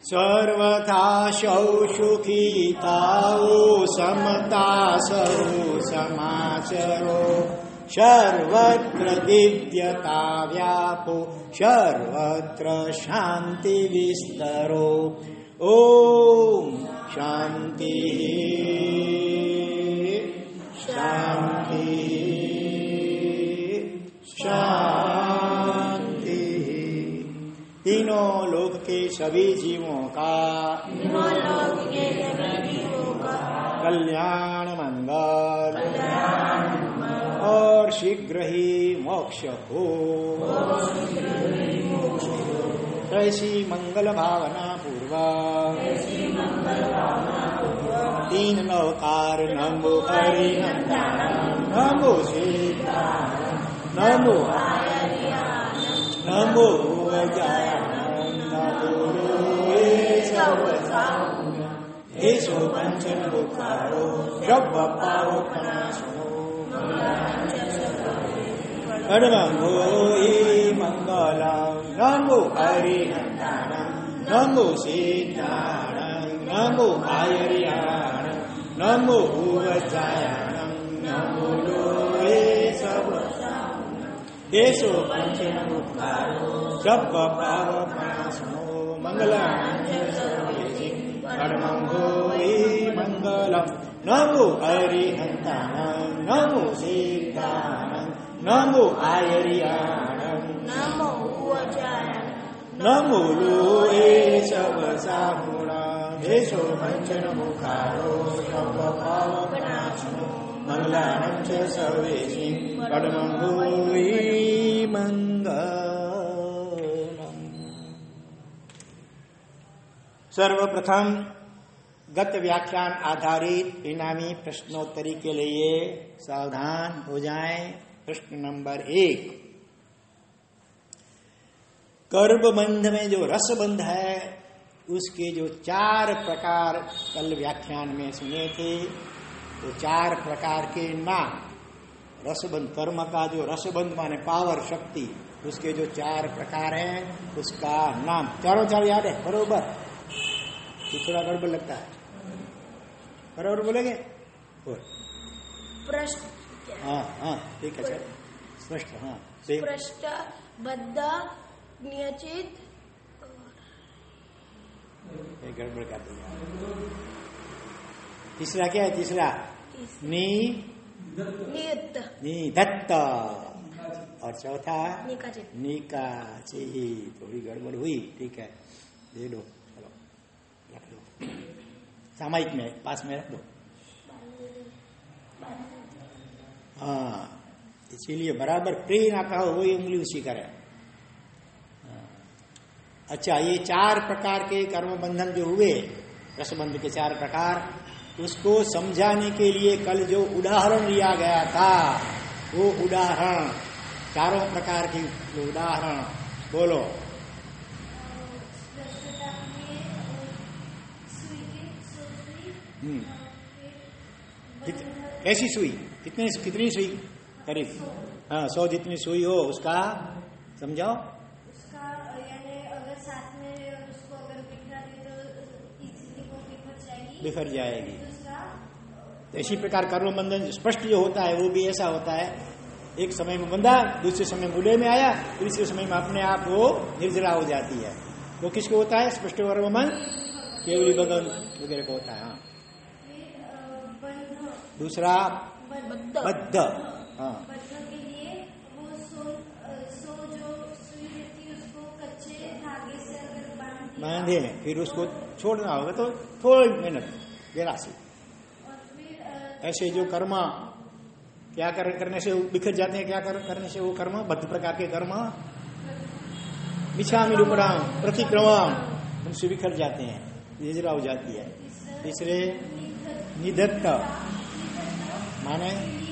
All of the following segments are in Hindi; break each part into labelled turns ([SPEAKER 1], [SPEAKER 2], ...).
[SPEAKER 1] सर्वथा सुखिताओ समता सर्व समाचरो सर्वत्र दिव्यता व्यापो सर्वत्र शांति विस्तरो। ओम शांति शांति शांति। तीनों लोक के सभी जीवों का कल्याण मंगल और शीघ्र ही मोक्ष हो। ऐसी मंगल भावना पूर्वक तीन नवकार नमो हरिनंदन नमो सीताराम नमो नमो येषु पंचमुखारो शब्द पावनाशो नमो मंगलम नमो हरिनंदनम नमो सीताराम नमो आयर्याणं नमो उवजायाणं नमो लोये सब येषु पंचमुखारो शब्द पावनाशो मंगलमो मंगलम नमो हरिनंदनम नमो सीताराम नमो आयर्याणं नमो उवजायाणं नमो लोये सब साहुणा येषु पंचमुखारो शब्द पावनाशो मंगलानं च सर्वेषि परमं भूरि मंगलम्। सर्वप्रथम गत व्याख्यान आधारित इनामी प्रश्नोत्तरी के लिए सावधान हो जाएं। प्रश्न नंबर 1, कर्मबंध में जो रसबंध है उसके जो 4 प्रकार कल व्याख्यान में सुने थे, तो 4 प्रकार के नाम रसबंध, कर्म का जो रसबंध माने पावर शक्ति, उसके जो 4 प्रकार हैं उसका नाम चारों याद है बरोबर? थोड़ा गड़बड़ लगता है, बराबर बोलेंगे?
[SPEAKER 2] प्रश्न,
[SPEAKER 1] हाँ हाँ ठीक है सर, स्पष्ट, हाँ
[SPEAKER 2] स्पष्ट, बद्ध, नियचित,
[SPEAKER 1] गड़बड़ कर दिया। तीसरा क्या है? तीसरा निदत्त और चौथा निकाचित। थोड़ी गड़बड़ हुई, ठीक है, दे दो, चलो रख दो सामायिक में, पास में रख दो। हाँ, इसीलिए बराबर प्रे ना कहो, वही उंगली उसी करे। अच्छा, ये 4 प्रकार के कर्म बंधन जो हुए, रसबंध के 4 प्रकार, उसको समझाने के लिए कल जो उदाहरण लिया गया था, वो उदाहरण, चारों प्रकार की उदाहरण बोलो। कैसी सुई? कितनी सुई? करीब, हाँ 100 जितनी सुई हो उसका समझाओ।
[SPEAKER 2] उसका यानी अगर साथ में उसको अगर बिखरा दे तो इजीली वो बिखर जाएगी।
[SPEAKER 1] तो इसी प्रकार कर्म बंधन स्पष्ट जो होता है वो भी ऐसा होता है, एक समय में बंधा, दूसरे समय मूल्य में आया, तीसरे समय में अपने आप वो निर्जला हो जाती है। वो किसको होता है? स्पष्ट कर्म मन केवली बदन वगैरह को होता है। हाँ, दूसरा बद्ध, हाँ, बांधे, फिर उसको छोड़ना होगा तो थोड़ी मेहनत, जरा सी। ऐसे जो कर्म क्या करने से बिखर जाते हैं, क्या करने से वो कर्म, बद्ध प्रकार के कर्म, मिच्छामि रूपराम प्रतिक्रमण, उनसे बिखर जाते हैं, निर्जरा हो जाती है। तीसरे निधत्त माने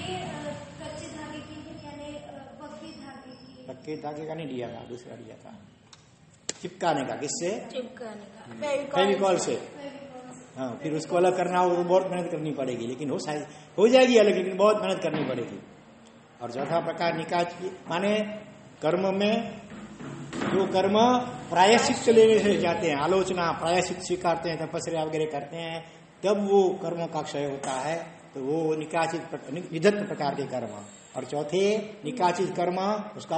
[SPEAKER 1] पक्के धागे का नहीं लिया था, दूसरा लिया था, चिपकाने का। किससे?
[SPEAKER 2] चिपकाने का,
[SPEAKER 1] फेविकॉल से। हाँ, फिर उसको अलग करना हो, बहुत मेहनत करनी पड़ेगी, लेकिन हो जाएगी अलग, लेकिन बहुत मेहनत करनी पड़ेगी। और चौथा प्रकार निकाच माने कर्म में जो कर्म प्रायश्चित लेने से जाते हैं, आलोचना प्रायश्चित स्वीकारते हैं, तपस्या वगैरह करते हैं, तब वो कर्मों का क्षय होता है। तो वो निकाचित निधत्त प्रकार के कर्म। और चौथे निकाचित कर्म, उसका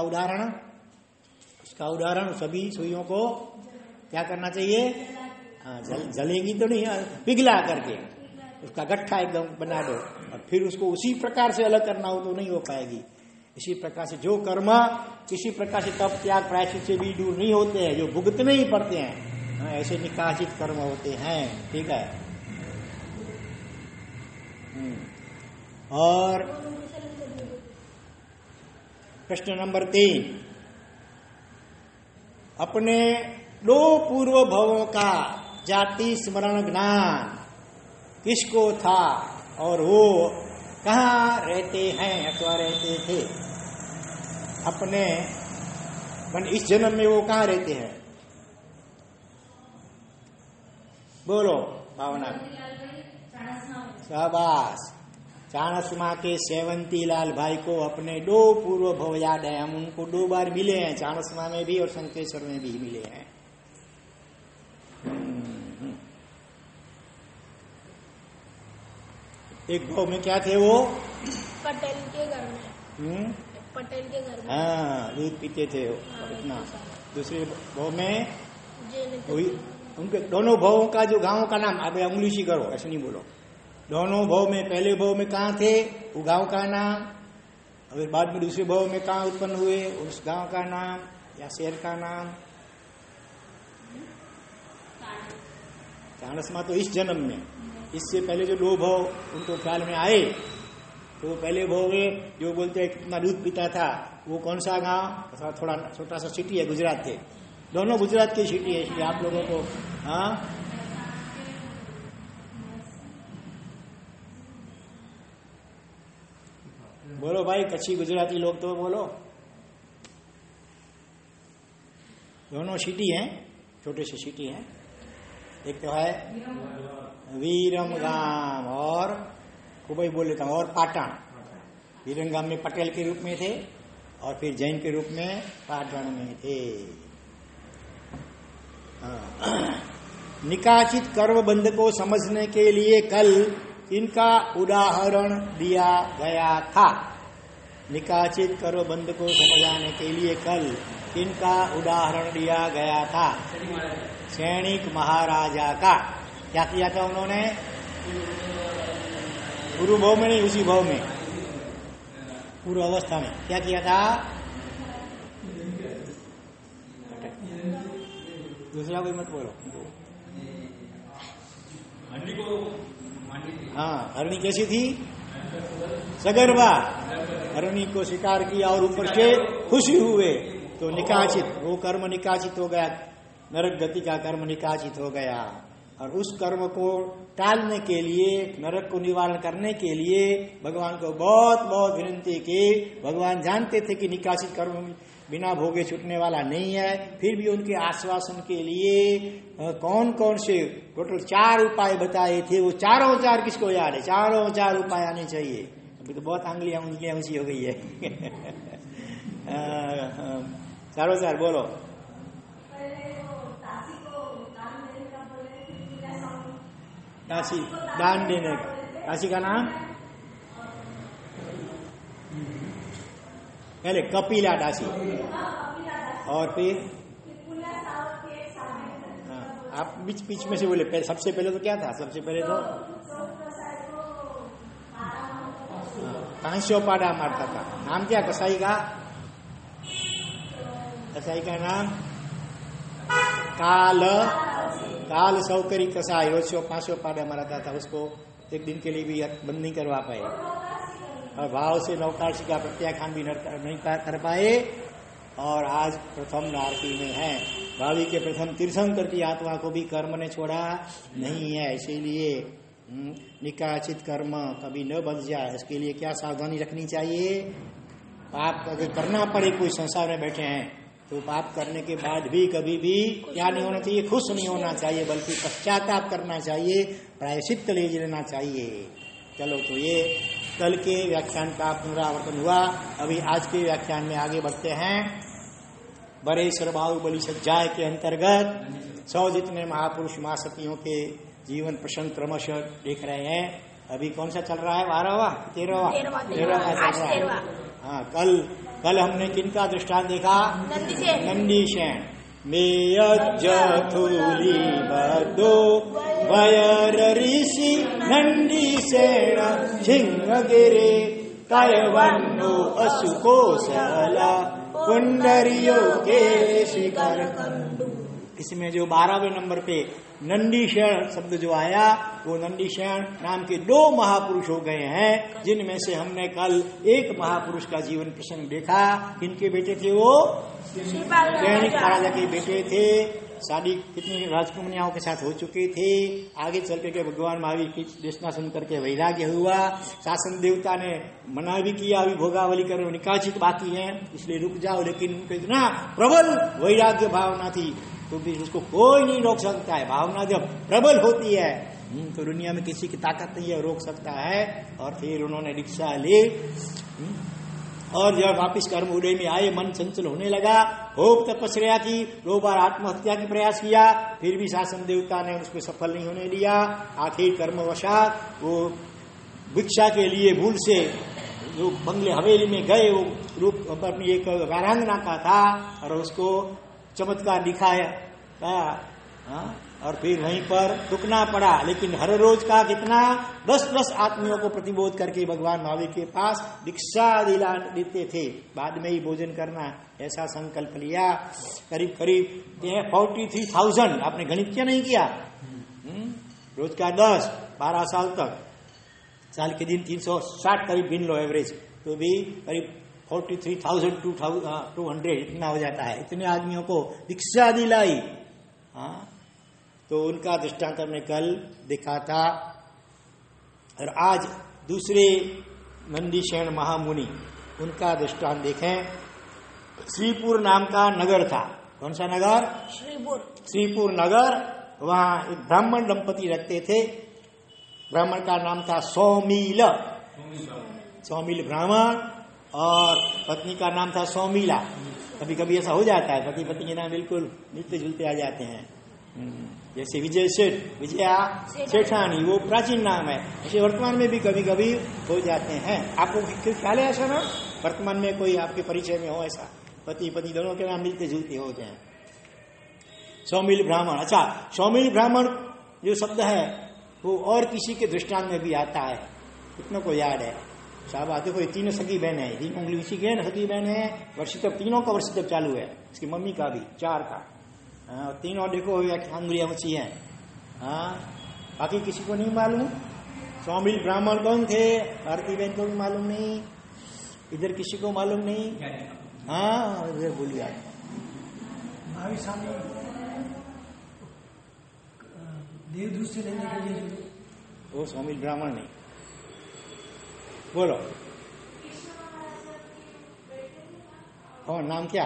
[SPEAKER 1] उदाहरण सभी सुइयों को क्या करना चाहिए? जलेंगी तो नहीं, पिघला करके उसका गट्ठा एकदम बना दो और फिर उसको उसी प्रकार से अलग करना हो तो नहीं हो पाएगी। इसी प्रकार से जो कर्म किसी प्रकार से तप त्याग प्रायश्चित से भी दूर नहीं होते हैं, जो भुगतने ही पड़ते हैं, ऐसे निकाचित कर्म होते हैं। ठीक है। और प्रश्न नंबर 3, अपने 2 पूर्व भवों का जाति स्मरण ज्ञान किसको था और वो कहाँ रहते हैं अथवा रहते थे? अपने इस जन्म में वो कहाँ रहते हैं? बोलो भावना। शाबाश। चाणस्मा के सेवंती लाल भाई को अपने 2 पूर्व भव याद है। हम उनको 2 बार मिले हैं, चाणस्मा में भी और शंकेश्वर में भी मिले हैं। एक भाव में क्या थे वो?
[SPEAKER 2] पटेल के घर में। पटेल के घर में
[SPEAKER 1] हाँ, दूध पीते थे इतना। दूसरे भाव में उनके दोनों भावों का जो गांव का नाम, अब उंगली सी करो, ऐसे नहीं बोलो। दोनों भाव में, पहले भाव में कहाँ थे वो गांव का नाम, और बाद में दूसरे भाव में कहाँ उत्पन्न हुए उस गांव का नाम या शहर का नाम। चाणस्मा तो इस जन्म में, इससे पहले जो 2 भाव उनको ख्याल में आए, तो पहले भाव में जो बोलते हैं कितना दूध पीता था, वो कौन सा गांव? थोड़ा छोटा सा सिटी है, गुजरात थे। दोनों गुजरात की सिटी है, इसलिए आप लोगों को हाँ बोलो भाई, कच्ची गुजराती लोग तो बोलो। दोनों सिटी हैं, छोटे से सिटी हैं। एक तो है वीरमगाम और खूबई बोल लेता हूँ, और पाटण। वीरमगाम में पटेल के रूप में थे और फिर जैन के रूप में पाटण में थे। निकाचित कर्म बंध को समझने के लिए कल इनका उदाहरण दिया गया था। निकाचित कर्म बंध को समझाने के लिए कल इनका उदाहरण दिया गया था। सैनिक महाराजा का क्या किया था उन्होंने? पूर्व भाव में नहीं, उसी भाव में, पूर्व अवस्था में क्या किया था? दूसरा कोई मत बोलो। हाँ, हरणी कैसी थी? सगर्भा। हरणी को शिकार किया और ऊपर से खुशी हुए, तो निकाचित, वो कर्म निकाचित हो गया, नरक गति का कर्म निकाचित हो गया। और उस कर्म को टालने के लिए, नरक को निवारण करने के लिए भगवान को बहुत बहुत विनती की। भगवान जानते थे कि निकासित कर्म बिना भोगे छूटने वाला नहीं है, फिर भी उनके आश्वासन के लिए कौन कौन से टोटल 4 उपाय बताए थे। वो चारों 4 किसको याद है? चारों 4 उपाय आने चाहिए। अभी तो बहुत आंगलियां ऊंची हो गई है। चारों 4 बोलो। दासी, दान देने का। दासी का नाम पहले कपिला दासी, और फिर आप बीच में से बोले। सबसे पहले तो क्या था? सबसे पहले तो कांस्योपाडा मारता था। नाम क्या कसाई का? कसाई का नाम काल सौकरी कसाई। रोज 500 पाड़ा मराता था, उसको एक दिन के लिए भी बंद नहीं करवा पाए, और भाव से नौकाशी का प्रत्याख्यान भी नहीं कर पाए, और आज प्रथम नारकी में है। भावी के प्रथम तीर्थंकर की आत्मा को भी कर्म ने छोड़ा नहीं है। इसीलिए निकाचित कर्म कभी न बन जाए, इसके लिए क्या सावधानी रखनी चाहिए? पाप अगर करना पड़े, कोई संसार में बैठे हैं, तो पाप करने के बाद भी कभी भी क्या नहीं होना चाहिए? खुश नहीं होना चाहिए, बल्कि पश्चाताप करना चाहिए, प्रायश्चित ले लेना चाहिए। चलो, तो ये कल के व्याख्यान का पुनरावर्तन हुआ। अभी आज के व्याख्यान में आगे बढ़ते हैं। बरेश्वर बाहुबली सज्जाय के अंतर्गत 100 जितने महापुरुष महासतियों के जीवन प्रसंग क्रमशः देख रहे हैं। अभी कौन सा चल रहा है? 12वां 13वां चल रहा है। हाँ, कल हमने किनका दृष्टांत देखा? नंदीसेन। मेयज्जथूली बद्धो वयर ऋषि नंदीसेन सिंहगिरे कयवन्नो असुकोसला कुंडरियो के शिखर। इसमें जो 12वें नंबर पे नंदीसेन शब्द जो आया, वो नंदीसेन नाम के 2 महापुरुष हो गए हैं, जिनमें से हमने कल एक महापुरुष का जीवन प्रसंग देखा। किनके बेटे थे वो? दैनिक महाराजा के बेटे थे। शादी कितनी राजकुमारियों के साथ हो चुके थे। आगे चल के भगवान महावीर की देशना सुन करके वैराग्य हुआ। शासन देवता ने मना भी किया, अभी भोगावली करो, निकाचित बाकी है, इसलिए रुक जाओ। लेकिन उनको इतना प्रबल वैराग्य भावना थी तो भी उसको कोई नहीं रोक सकता है। भावना जब प्रबल होती है तो दुनिया में किसी की ताकत नहीं है रोक सकता है। और फिर उन्होंने दीक्षा ली और जब वापिस कर्म उदय में आए, मन चंचल होने लगा, खूब तपस्या की, 2 बार आत्महत्या की प्रयास किया, फिर भी शासन देवता ने उसको सफल नहीं होने दिया। आखिर कर्मवशात वो भिक्षा के लिए भूल से जो बंगले हवेली में गए, वो रूप अपनी एक वीरांगना का था और उसको चमत्कार दिखाया और फिर वहीं पर रुकना पड़ा। लेकिन हर रोज का कितना 10-10 आदमियों को प्रतिबोध करके भगवान महावीर के पास दीक्षा दिला देते थे। बाद में ही भोजन करना, ऐसा संकल्प लिया। करीब 43,000 आपने गणित क्या नहीं किया? रोज का 10-12 साल तक, साल के दिन 360 करीब गिन लो एवरेज, तो भी करीब 43,200 इतना हो जाता है। इतने आदमियों को दीक्षा दिलाई। तो उनका दृष्टांत हमने कल देखा था। और आज दूसरे नंदीसेन महामुनि, उनका दृष्टांत देखें। श्रीपुर नाम का नगर था। कौन सा नगर? श्रीपुर नगर। वहां एक ब्राह्मण दंपति रहते थे। ब्राह्मण का नाम था सौमील ब्राह्मण, और पत्नी का नाम था सौमीला। कभी कभी ऐसा हो जाता है, पति पत्नी के नाम बिल्कुल मिलते जुलते आ जाते हैं। जैसे विजय सेठ, विजया सेठानी, वो प्राचीन नाम है। ऐसे वर्तमान में भी कभी कभी हो जाते हैं। आपको ख्याल है ऐसा ना? वर्तमान में कोई आपके परिचय में हो ऐसा? पति पत्नी दोनों के नाम मिलते जुलते होते हैं। सौमील ब्राह्मण। अच्छा, सौमील ब्राह्मण जो शब्द है वो और किसी के दृष्टांत में भी आता है। कितनों को याद है? साहब आते कोई 3 सगी बहन है, 3 उंगली उसी के सगी बहन है। वर्षितव तीनों का वर्षितव चालू है, इसकी मम्मी का भी 4 का। तीनों देखो अंगुलियां ऊंची है। बाकी किसी को नहीं मालूम। सौमील ब्राह्मण कौन थे? भारती बहन को भी मालूम नहीं, इधर किसी को मालूम नहीं। हाँ, इधर बोलिए।
[SPEAKER 3] देवदूत से लेने के लिए
[SPEAKER 1] वो सौमील ब्राह्मण नहीं। बोलो। और नाम क्या?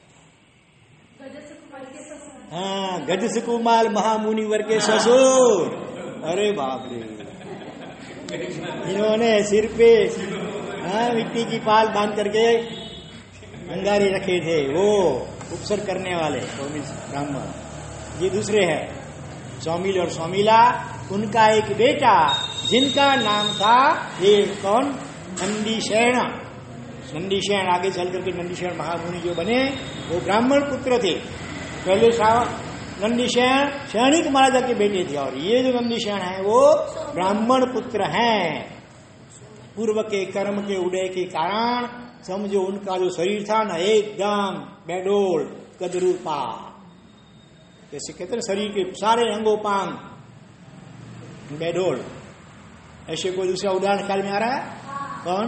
[SPEAKER 1] हाँ, गजसकुमार महामुनिवर के ससुर। अरे बाप रे, इन्होंने सिर पे मिट्टी की पाल बांध करके अंगारे रखे थे, वो उपसर्ग करने वाले सौमील ब्राह्मण। ये दूसरे हैं सौमील और सौमीला। उनका एक बेटा जिनका नाम था, ये कौन? नंदीसेन। नंदीसेन आगे चल करके नंदीसेन महामुनि जो बने, वो ब्राह्मण पुत्र थे। पहले नंदीसेन सैनिक महाराजा के बेटे थे, और ये जो नंदीसेन है वो ब्राह्मण पुत्र हैं। पूर्व के कर्म के उदय के कारण समझो उनका जो शरीर था ना, एकदम बेडोल कदरूपा, जैसे कहते हैं शरीर के सारे अंगोपांग बेडोल। ऐसे कोई दूसरा उदाहरण ख्याल में आ रहा है? कौन?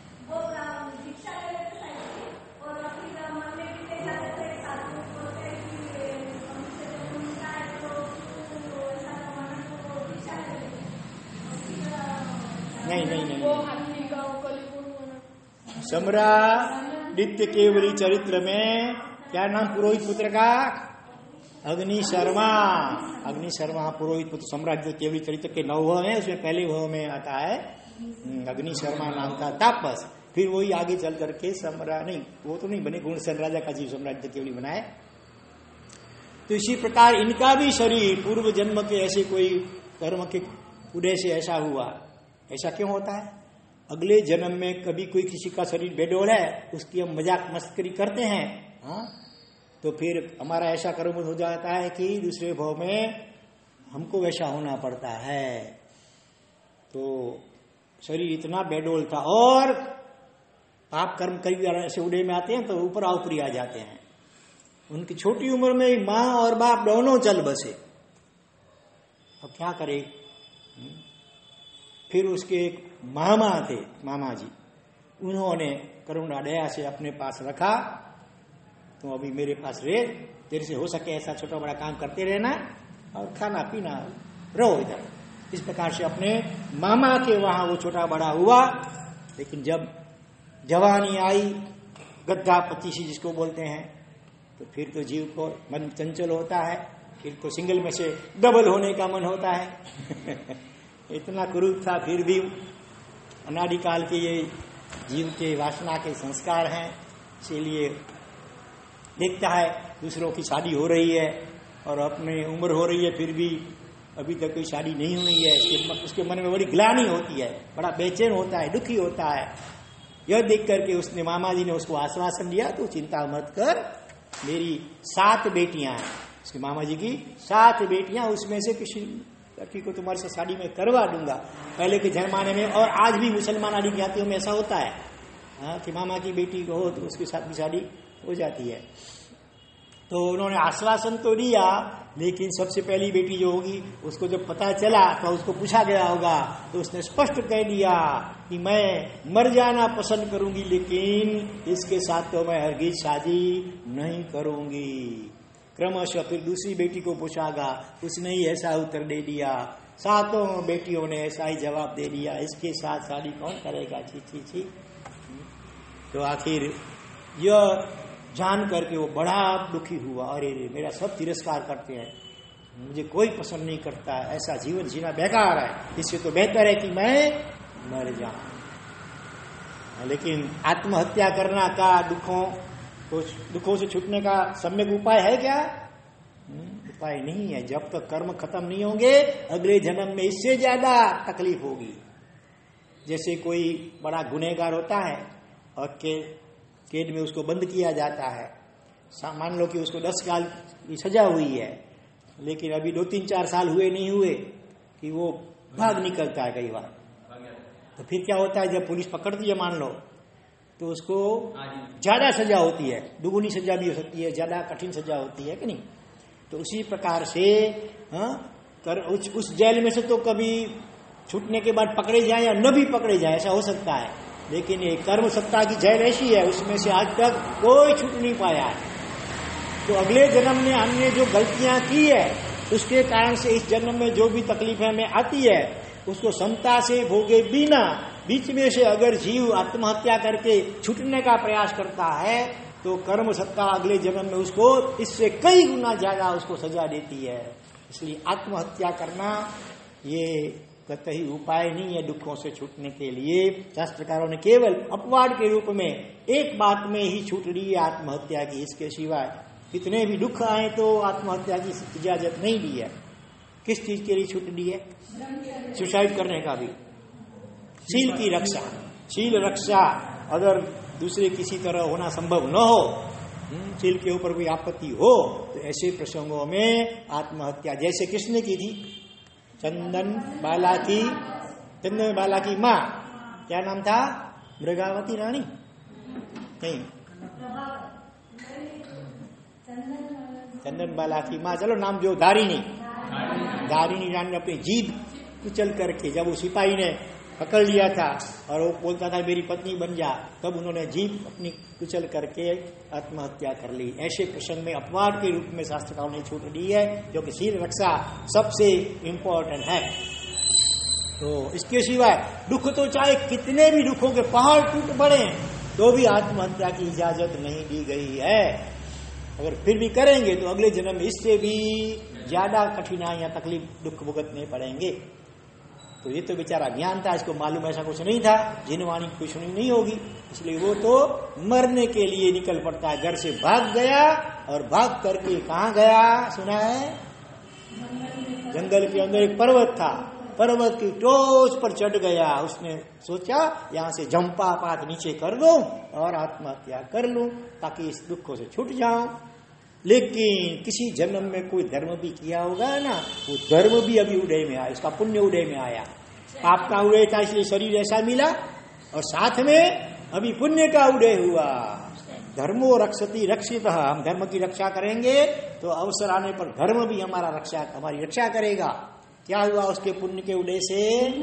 [SPEAKER 1] नहीं। सम्रादित्य केवली चरित्र में क्या नाम पुरोहित पुत्र का? अग्नि शर्मा। अग्नि शर्मा पुरोहित पुत्र सम्राट केवली चरित्र के 9 है, उसमें पहले भाव में आता है अग्नि शर्मा नाम का तापस। फिर वही आगे चल करके नहीं, वो तो नहीं बने, गुणसेन राजा का जीव साम्राज्य केवल बनाए। तो इसी प्रकार इनका भी शरीर पूर्व जन्म के ऐसे कोई कर्म के उदय से ऐसा हुआ। ऐसा क्यों होता है? अगले जन्म में कभी कोई किसी का शरीर बेडोल है, उसकी हम मजाक मस्करी करते हैं, हाँ, तो फिर हमारा ऐसा कर्म हो जाता है कि दूसरे भाव में हमको वैसा होना पड़ता है। तो शरीर इतना बेडोल था, और पाप कर्म कई ऐसे उदय में आते हैं तो ऊपर ऊपरी आ जाते हैं। उनकी छोटी उम्र में ही माँ और बाप दोनों चल बसे। अब क्या करे? फिर उसके एक मामा थे, मामा जी, उन्होंने करुणा दया से अपने पास रखा, तो अभी मेरे पास रहे, तेरे से हो सके ऐसा छोटा बड़ा काम करते रहना और खाना पीना रहो इधर। इस प्रकार से अपने मामा के वहां वो छोटा बड़ा हुआ। लेकिन जब जवानी आई, गद्दा पतीसी जिसको बोलते हैं, तो फिर तो जीव को मन चंचल होता है, फिर तो सिंगल में से डबल होने का मन होता है। इतना क्रूर था, फिर भी अनादिकाल के ये जीव के वासना के संस्कार हैं, इसीलिए देखता है दूसरों की शादी हो रही है और अपने उम्र हो रही है, फिर भी अभी तक कोई शादी नहीं हुई है, उसके मन में बड़ी ग्लानि होती है, बड़ा बेचैन होता है, दुखी होता है। यह देख करके उसने, मामा जी ने उसको आश्वासन दिया, तो चिंता मत कर, मेरी 7 बेटियां हैं, उसके मामा जी की 7 बेटियां, उसमें से किसी लड़की को तुम्हारे से शादी में करवा दूंगा। पहले के जमाने में और आज भी मुसलमान आदि जातियों में ऐसा होता है, हाँ, कि मामा की बेटी को हो तो उसके साथ भी शादी हो जाती है। तो उन्होंने आश्वासन तो दिया, लेकिन सबसे पहली बेटी जो होगी उसको जब पता चला तो उसको पूछा गया होगा, तो उसने स्पष्ट कह दिया कि मैं मर जाना पसंद करूंगी, लेकिन इसके साथ तो मैं हरगिज शादी नहीं करूंगी। क्रमशः फिर दूसरी बेटी को पूछागा, उसने ही ऐसा उत्तर दे दिया। 7 बेटियों ने ऐसा ही जवाब दे दिया, इसके साथ शादी कौन करेगा, छी छी छी। तो आखिर यह जान करके वो बड़ा दुखी हुआ, अरे मेरा सब तिरस्कार करते हैं, मुझे कोई पसंद नहीं करता, ऐसा जीवन जीना बेकार है, इससे तो बेहतर है कि मैं मर जाऊं। लेकिन आत्महत्या करना का दुखों से छूटने का सम्यक उपाय है क्या? उपाय नहीं है। जब तक कर्म खत्म नहीं होंगे, अगले जन्म में इससे ज्यादा तकलीफ होगी। जैसे कोई बड़ा गुनहगार होता है और कैद में उसको बंद किया जाता है, मान लो कि उसको 10 साल की सजा हुई है, लेकिन अभी 2-3-4 साल हुए नहीं हुए कि वो भाग निकलता है कई बार। तो फिर क्या होता है, जब पुलिस पकड़ती है मान लो, तो उसको ज्यादा सजा होती है, दुगुनी सजा भी हो सकती है, ज्यादा कठिन सजा होती है कि नहीं। तो उसी प्रकार से उस जेल में से तो कभी छूटने के बाद पकड़े जाए या न भी पकड़े जाए, ऐसा हो सकता है। लेकिन ये कर्म सत्ता की जेल ऐसी है, उसमें से आज तक कोई छूट नहीं पाया है। तो अगले जन्म में हमने जो गलतियां की है, उसके कारण से इस जन्म में जो भी तकलीफें हमें आती है, उसको समता से भोगे बिना बीच में से अगर जीव आत्महत्या करके छूटने का प्रयास करता है, तो कर्म सत्ता अगले जन्म में उसको इससे कई गुना ज्यादा उसको सजा देती है। इसलिए आत्महत्या करना ये कतई उपाय नहीं है दुखों से छूटने के लिए। शास्त्रकारों ने केवल अपवाद के रूप में एक बात में ही छूट दी है आत्महत्या की, इसके सिवाय कितने भी दुख आए तो आत्महत्या की इजाजत नहीं दी है। किस चीज के लिए छूट दी है? सुसाइड करने का भी। शील की रक्षा, शील रक्षा अगर दूसरे किसी तरह होना संभव न हो, शील के ऊपर कोई आपत्ति हो, तो ऐसे प्रसंगों में आत्महत्या, जैसे किसने की थी? चंदन बाला की माँ, क्या नाम था? मृगावती रानी नहीं, चंदन बाला की माँ, चलो नाम जो, दारिणी रानी ने अपनी जीभ कुचल करके, जब वो सिपाही ने पकड़ लिया था और वो बोलता था मेरी पत्नी बन जा, तब उन्होंने जीभ अपनी कुचल करके आत्महत्या कर ली। ऐसे प्रसंग में अपवाद के रूप में शास्त्रकारों ने छूट दी है, जो कि शील रक्षा सबसे इम्पोर्टेंट है। तो इसके सिवाय दुख तो चाहे कितने भी दुखों के पहाड़ टूट पड़े, तो भी आत्महत्या की इजाजत नहीं दी गई है। अगर फिर भी करेंगे तो अगले जन्म में इससे भी ज्यादा कठिनाइयां, तकलीफ, दुख भुगतने पड़ेंगे। तो ये तो बेचारा ज्ञान था, इसको मालूम ऐसा कुछ नहीं था, जिनवाणी कुछ सुनी नहीं होगी, इसलिए वो तो मरने के लिए निकल पड़ता है। घर से भाग गया और भाग करके कहाँ गया सुना है? जंगल के अंदर एक पर्वत था, पर्वत की टोच पर चढ़ गया। उसने सोचा यहां से जंपा पात नीचे कर दो और आत्महत्या कर लूं ताकि इस दुखों से छूट जाऊं। लेकिन किसी जन्म में कोई धर्म भी किया होगा ना, वो धर्म भी अभी उदय में आया, इसका पुण्य उदय में आया। पाप का उदय था इसलिए शरीर ऐसा मिला, और साथ में अभी पुण्य का उदय हुआ। धर्मो रक्षति रक्षित, हम धर्म की रक्षा करेंगे तो अवसर आने पर धर्म भी हमारी रक्षा करेगा। क्या हुआ उसके पुण्य के उदय से?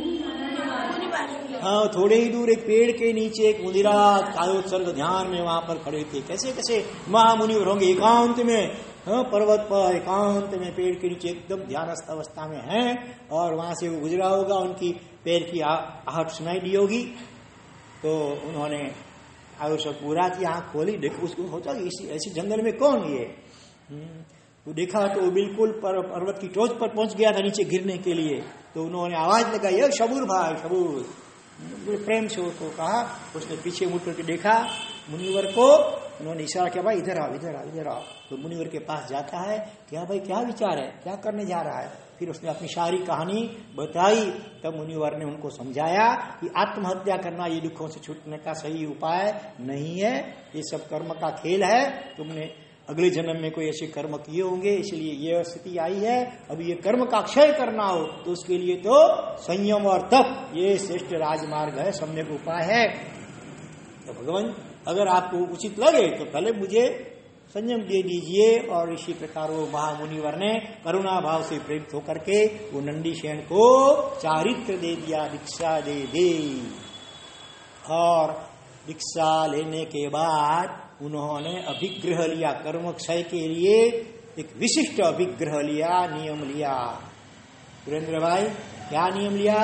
[SPEAKER 1] हाँ, थोड़े ही दूर एक पेड़ के नीचे एक मुदिरा कायोत्सर्ग ध्यान में वहां पर खड़े थे। कैसे कैसे महामुनि होंगे, एकांत में, हाँ, पर्वत पर एकांत में पेड़ के नीचे एकदम ध्यानस्थ अवस्था में हैं, और वहां से वो गुजरा होगा, उनकी पैर की आहट सुनाई दी होगी, तो उन्होंने आयुष पूरा की आंख खोली, देखो उसको होता ऐसी जंगल में कौन ये, तो देखा तो बिल्कुल पर्वत की टोच पर पहुंच गया था नीचे गिरने के लिए। तो उन्होंने आवाज लगाई, शबूर भाई शबूर, प्रेम से उसको कहा। उसने पीछे मुड़ करके देखा मुनिवर को, उन्होंने इशारा किया, भाई इधर आओ इधर आओ इधर आओ। तो मुनिवर के पास जाता है, क्या भाई क्या विचार है, क्या करने जा रहा है? फिर उसने अपनी सारी कहानी बताई। तब मुनिवर ने उनको समझाया कि आत्महत्या करना ये दुखों से छूटने का सही उपाय नहीं है, ये सब कर्म का खेल है, तुमने अगले जन्म में कोई ऐसे कर्म किए होंगे इसलिए ये स्थिति आई है। अभी ये कर्म का क्षय करना हो तो उसके लिए तो संयम और तप ये श्रेष्ठ राजमार्ग है, सम्यक उपाय है। तो भगवान अगर आपको उचित लगे तो पहले मुझे संयम दे दीजिए। और इसी प्रकार वो महामुनिवर ने करुणा भाव से प्रेरित होकर के वो नंदीसेन को चारित्र दे दिया, दीक्षा दे दी। और दीक्षा लेने के बाद उन्होंने अभिग्रह लिया, कर्म क्षय के लिए एक विशिष्ट अभिग्रह लिया, नियम लिया। सुरेंद्र भाई क्या नियम लिया?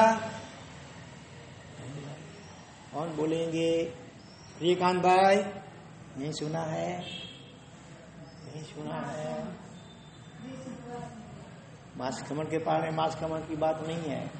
[SPEAKER 1] कौन बोलेंगे? श्रीकांत भाई नहीं सुना है? नहीं सुना है? मांस खमन के पार में मांस खमन की बात नहीं है।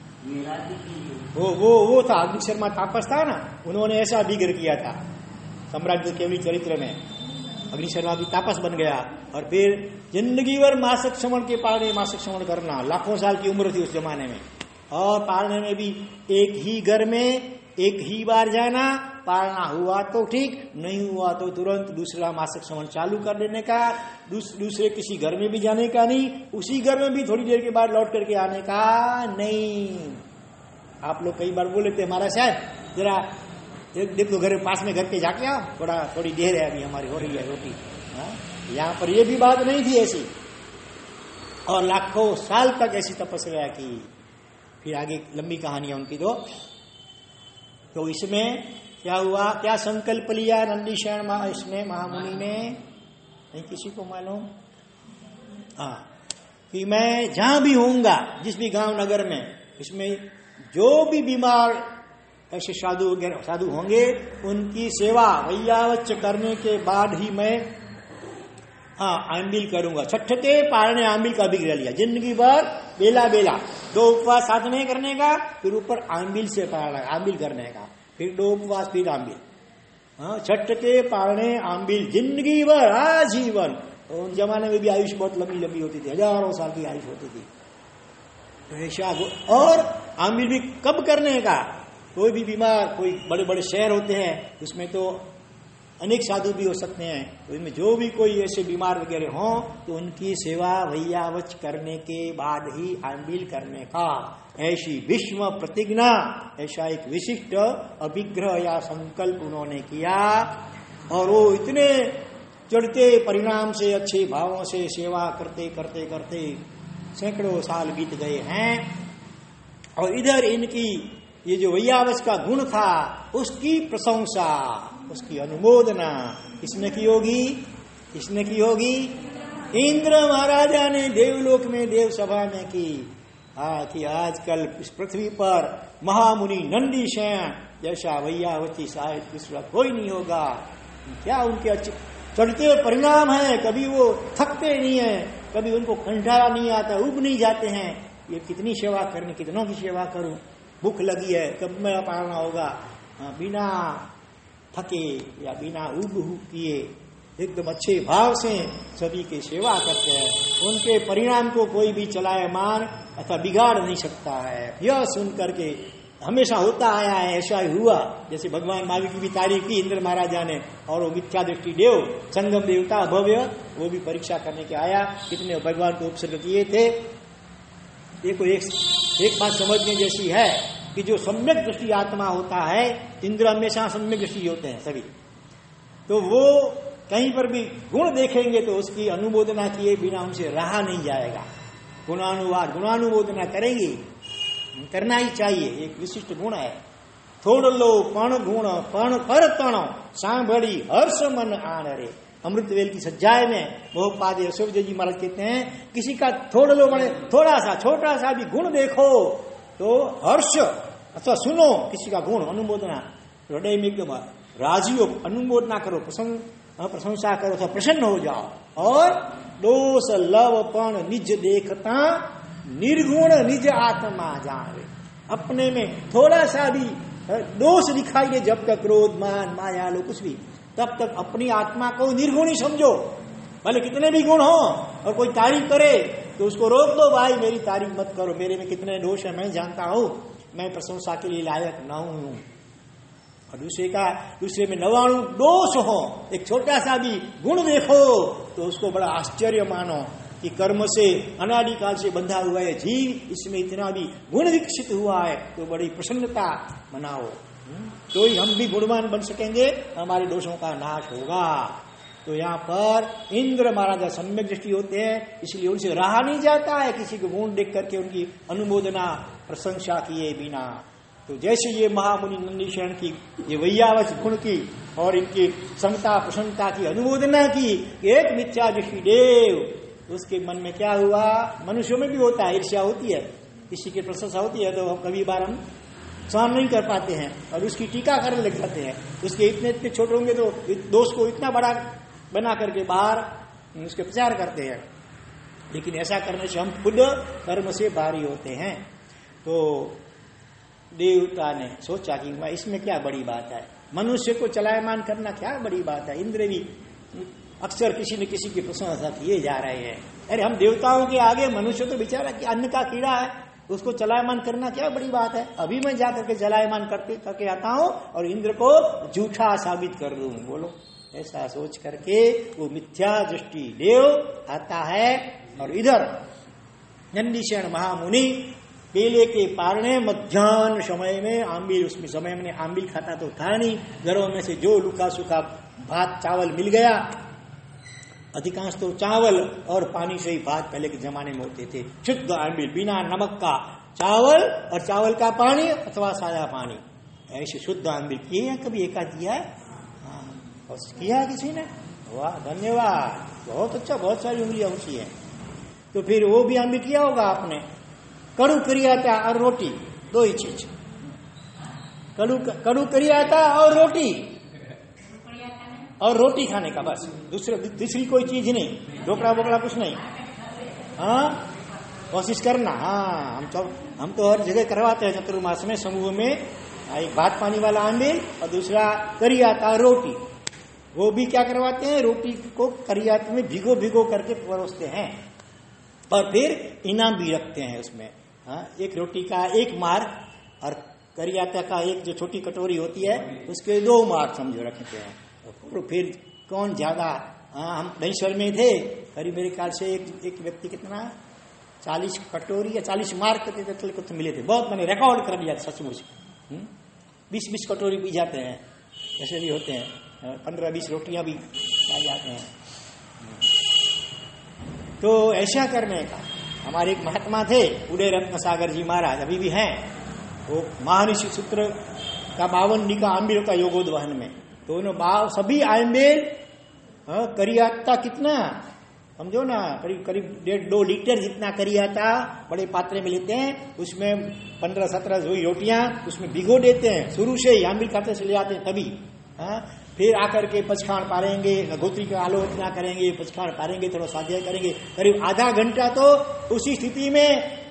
[SPEAKER 1] वो था अग्नि शर्मा तापस था ना, उन्होंने ऐसा अभिग्रह किया था सम्राट केवली चरित्र में। अग्नि शर्मा भी तापस बन गया और फिर जिंदगी भर मासिक श्रवण के पारने मासिक श्रवण करना, लाखों साल की उम्र थी उस जमाने में। और पारने में भी एक ही घर में एक ही बार जाना, पारना हुआ तो ठीक, नहीं हुआ तो तुरंत दूसरा मासिक श्रवण चालू कर देने का। दूसरे किसी घर में भी जाने का नहीं, उसी घर में भी थोड़ी देर के बाद लौट करके आने का नहीं। आप लोग कई बार बोले थे हमारा साहब जरा देखो घर पास में घर पे जाके आओ, थोड़ी देर है अभी हमारी हो रही है रोटी। यहाँ पर ये भी बात नहीं थी ऐसी, और लाखों साल तक ऐसी तपस्या की। फिर आगे लंबी कहानी है उनकी। तो इसमें क्या हुआ, क्या संकल्प लिया नंदीसेन इसने महामुनि ने? नहीं किसी को मालूम? हाँ, कि मैं जहां भी होऊंगा, जिस भी गांव नगर में, इसमें जो भी बीमार ऐसे साधु होंगे उनकी सेवा वैयावच करने के बाद ही मैं आंबिल करूंगा। छठ के पारने आंबिल का अभिग्रह लिया। जिंदगी भर बेला 2 उपवास साथ में करने का, फिर ऊपर आंबिल से पारना, आंबिल करने का, फिर 2 उपवास फिर आंबिल। छठ के पारने आंबिल जिंदगी भर आजीवन। तो उन जमाने में भी आयुष बहुत लंबी होती थी, हजारों साल की आयुष होती थी। तो ऐसा और आंबिल भी कब करने का? कोई भी बीमार, कोई बड़े बड़े शहर होते हैं उसमें तो अनेक साधु भी हो सकते हैं, तो इनमें जो भी कोई ऐसे बीमार वगैरह हों तो उनकी सेवा वैयावच करने के बाद ही आंबिल करने का, ऐसी भीष्म प्रतिज्ञा, ऐसा एक विशिष्ट अभिग्रह या संकल्प उन्होंने किया। और वो इतने चढ़ते परिणाम से, अच्छे भावों से सेवा करते करते करते सैकड़ों साल बीत गए हैं। और इधर इनकी ये जो वैयावच का गुण था उसकी प्रशंसा, उसकी अनुमोदना किसने की होगी? किसने की होगी? इंद्र महाराजा ने देवलोक में देव सभा में की। कि आजकल इस पृथ्वी पर महामुनि नंदीसेन जैसा वैयावची शायद दूसरा कोई नहीं होगा। क्या उनके अच्छे चढ़ते परिणाम है, कभी वो थकते नहीं है, कभी उनको कंठारा नहीं आता, उब नहीं जाते हैं। ये कितनी सेवा करनी, कितनों की सेवा करूं, भूख लगी है कब मेरा पालना होगा, बिना थके या बिना उब किए एकदम अच्छे भाव से सभी की सेवा करते हैं। उनके परिणाम को कोई भी चलायमान अथवा बिगाड़ नहीं सकता है। यह सुन करके हमेशा होता आया है, ऐसा ही हुआ। जैसे भगवान महावीर की भी तारीफ की इंद्र महाराजा ने, और वो मिथ्या दृष्टि देव संगम देवता भव्य, वो भी परीक्षा करने के आया, कितने भगवान को उपसर्ग किए थे। देखो एक बात समझने जैसी है कि जो सम्यक दृष्टि आत्मा होता है, इंद्र हमेशा सम्यक दृष्टि होते हैं सभी, तो वो कहीं पर भी गुण देखेंगे तो उसकी अनुमोदना किए बिना उनसे रहा नहीं जाएगा। गुणानुमोदना करेंगे, करना ही चाहिए, एक विशिष्ट गुण है। थोड़ लो पण गुण पण पर तण सांभड़ी हर्ष मन आन रे। अमृतवेल की सज्जाए में बहुपाद यशोविजय जी महाराज कहते हैं, किसी का थोड़ लो बड़े थोड़ा सा छोटा सा भी गुण देखो तो हर्ष अथवा सुनो किसी का गुण, अनुमोदना हृदय में एकदम राजी हो, अनुमोदना करो, प्रशंसा करो तो प्रसन्न हो जाओ। और दोष लवपण निज देखता निर्गुण निज आत्मा जाने। अपने में थोड़ा सा भी दोष दिखाई दे, जब तक क्रोध मान माया लो कुछ भी, तब तक अपनी आत्मा को निर्गुण ही समझो। भले कितने भी गुण हो और कोई तारीफ करे तो उसको रोक दो, भाई मेरी तारीफ मत करो, मेरे में कितने दोष है मैं जानता हूं, मैं प्रशंसा के लिए लायक न हूं। और दूसरे में 99 दोष हो, एक छोटा सा भी गुण देखो तो उसको बड़ा आश्चर्य मानो कि कर्म से अनादिकाल से बंधा हुआ है जीव, इसमें इतना भी गुण विकसित हुआ है तो बड़ी प्रसन्नता मनाओ, तो ही हम भी गुणवान बन सकेंगे, हमारे दोषों का नाश होगा। तो यहाँ पर इंद्र महाराजा सम्यक दृष्टि होते हैं, इसलिए उनसे रहा नहीं जाता है किसी को गुण देख करके उनकी अनुमोदना प्रशंसा किए बिना। तो जैसे ये महामुनि नंदीशरण की ये वैयावच गुण की और इनकी समता प्रसन्नता की अनुमोदना की, एक मिथ्या दृष्टि देव, उसके मन में क्या हुआ, मनुष्यों में भी होता है, ईर्ष्या होती है, किसी की प्रशंसा होती है तो हम कभी बार हम सहन नहीं कर पाते हैं और उसकी टीका करने लग जाते हैं। उसके इतने छोटे होंगे तो दोष को इतना बड़ा बना करके बाहर उसके प्रचार करते हैं, लेकिन ऐसा करने से हम खुद कर्म से बाहरी होते हैं। तो देवता ने सोचा कि इसमें क्या बड़ी बात है, मनुष्य को चलायमान करना क्या बड़ी बात है। इंद्र भी अक्सर किसी न किसी की प्रशंसा किए जा रहे हैं। अरे हम देवताओं के आगे मनुष्य तो बेचारा कि अन्न का कीड़ा है, उसको चलायमान करना क्या बड़ी बात है, अभी मैं जाकर के चलायमान करके आता हूं और इंद्र को झूठा साबित कर दूं। बोलो, ऐसा सोच करके वो मिथ्या दृष्टि देव आता है और इधर नंदीशरण महामुनि केले के पारने मध्यान्ह समय में आंबिल, उसमें समय में आंबिल खाता तो था नहीं, घरों में से जो लुका सुखा भात चावल मिल गया, अधिकांश तो चावल और पानी से ही भात पहले के जमाने में होते थे, शुद्ध आंबिल बिना नमक का चावल और चावल का पानी अथवा सादा पानी, ऐसे शुद्ध आंबिल किए हैं। कभी एका किया है? किया है किसी ने? वाह धन्यवाद, बहुत अच्छा, बहुत सारी उंगलियां ऊंची है। तो फिर वो भी आंबिल किया होगा आपने। कड़ू करियाता और रोटी, दो ही चीज, कड़ू करियाता और रोटी खाने का, बस दूसरी कोई चीज नहीं, ढोकड़ा बोकड़ा कुछ नहीं। हाँ कोशिश करना। हाँ हम तो हर जगह करवाते हैं चतुर्मास में समूह में, एक भात पानी वाला आंबिल और दूसरा करियाता रोटी। वो भी क्या करवाते हैं, रोटी को करियात में भिगो करके परोसते हैं और फिर इनाम भी रखते हैं उसमें। हाँ, एक रोटी का एक मार और करियाता का एक जो छोटी कटोरी होती है उसके 2 मार समझो रखते हैं। तो फिर कौन ज्यादा, हम दहीसर में थे, करीब मेरे ख्याल से एक व्यक्ति कितना 40 कटोरी या 40 मार करके तो मिले थे, बहुत मैंने रिकॉर्ड कर लिया सचमुच। 20-20 कटोरी पी जाते हैं, ऐसे भी होते हैं, 15-20 रोटियां भी आ जाते हैं। तो ऐसा करने का हमारे एक महात्मा थे उदय रत्न सागर जी महाराज, अभी भी हैं, वो महानिषि सूत्र का 52 निका आंबिल का योगोद्वहन में, तो उन्होंने सभी आंबिल करियाता कितना समझो ना, करीब 1.5-2 लीटर जितना करियाता बड़े पात्रे में लेते हैं, उसमें 15-17 रोटियां उसमें भिगो देते हैं, शुरू से ही आंबिल खाते से ले आते हैं तभी। फिर आकर के पचखाण पारेंगे, गोत्री का आलोचना करेंगे, पचखाण पारेंगे, थोड़ा स्वाध्याय करेंगे, करीब आधा घंटा तो उसी स्थिति में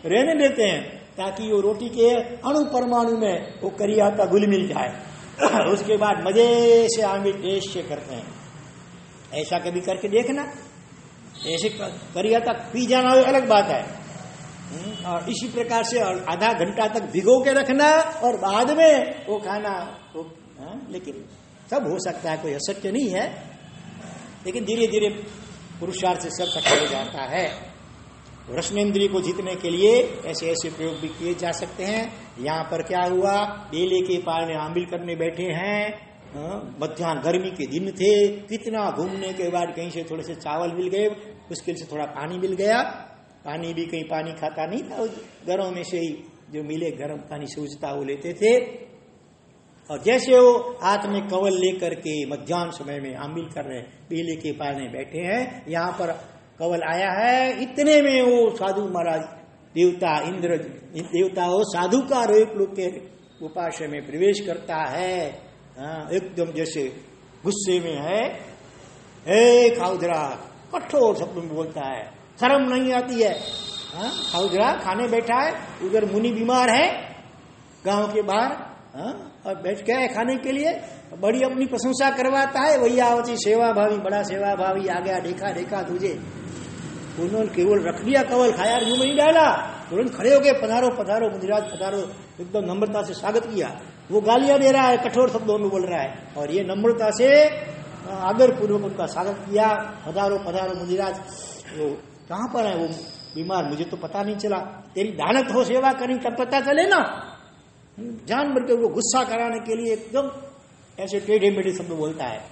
[SPEAKER 1] रहने देते हैं ताकि वो रोटी के अणु परमाणु में वो करियाता घुल मिल जाए। उसके बाद मजे से आमिल टेस्ट से करते हैं। ऐसा कभी करके देखना, ऐसे करियाता पी जाना अलग बात है। और इसी प्रकार से आधा घंटा तक भिगो के रखना और बाद में वो खाना वो, लेकिन सब हो सकता है, कोई असत्य नहीं है, लेकिन धीरे धीरे पुरुषार्थ से सब सफल हो जाता है। रसनेन्द्रिय को जीतने के लिए ऐसे ऐसे प्रयोग भी किए जा सकते हैं। यहाँ पर क्या हुआ, बेले के पार में आंबिल करने बैठे हैं, मध्याह्न गर्मी के दिन थे, कितना घूमने के बाद कहीं से थोड़े से चावल मिल गए, मुश्किल से थोड़ा पानी मिल गया। पानी भी कहीं पानी खाता नहीं था, घरों में से ही जो मिले गर्म पानी सूझता वो लेते थे। और जैसे वो हाथ में कवल लेकर के मध्याह्न समय में आंबिल कर रहे, बेले के पार में बैठे हैं, यहाँ पर कवल आया है, इतने में वो साधु महाराज देवता इंद्र देवता वो साधु का रूप लोग के उपास्य में प्रवेश करता है। एकदम जैसे गुस्से में है, हे खाउदरा, कठोर शब्द में बोलता है, शर्म नहीं आती है। खाउदरा खाने बैठा है, उधर मुनि बीमार है गांव के बाहर, और बैठ गया है खाने के लिए, बड़ी अपनी प्रशंसा करवाता है, वही आवती सेवा भावी, बड़ा सेवा भावी आ गया, देखा देखा तुझे। उन्होंने केवल रख दिया कवल, खाया मुंह में नहीं डाला, तुरंत खड़े हो गए, पधारो पधारो मुनिराज पधारो, एकदम नम्रता से स्वागत किया। वो गालियां दे रहा है, कठोर शब्दों में बोल रहा है, और ये नम्रता से आदर पूर्वक उनका स्वागत किया, पधारो पधारो मुनिराज। वो कहाँ पर है वो बीमार, मुझे तो पता नहीं चला, तेरी दानत हो सेवा करी तब पता चले ना। जान भर के वो गुस्सा कराने के लिए एकदम ऐसे टेढ़े मेढ़े शब्द बोलता है।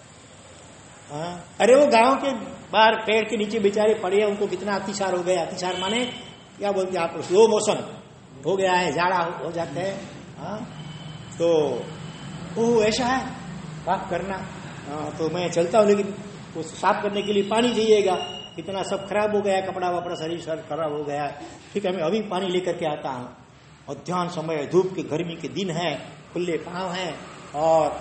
[SPEAKER 1] अरे वो गांव के बाहर पेड़ के नीचे बेचारे पड़े हैं, उनको कितना अतिचार हो गया। अतिचार माने क्या बोलते हैं आप, स्लो मोशन हो गया है, जाड़ा हो जाते हैं। तो वो ऐसा है, साफ करना, तो मैं चलता हूँ, लेकिन वो साफ करने के लिए पानी चाहिएगा, कितना सब खराब हो गया, कपड़ा वपड़ा शरीर सब खराब हो गया। ठीक है, मैं अभी पानी लेकर के आता हूँ। मध्याह्न समय, धूप के गर्मी के दिन है, खुले पांव हैं, और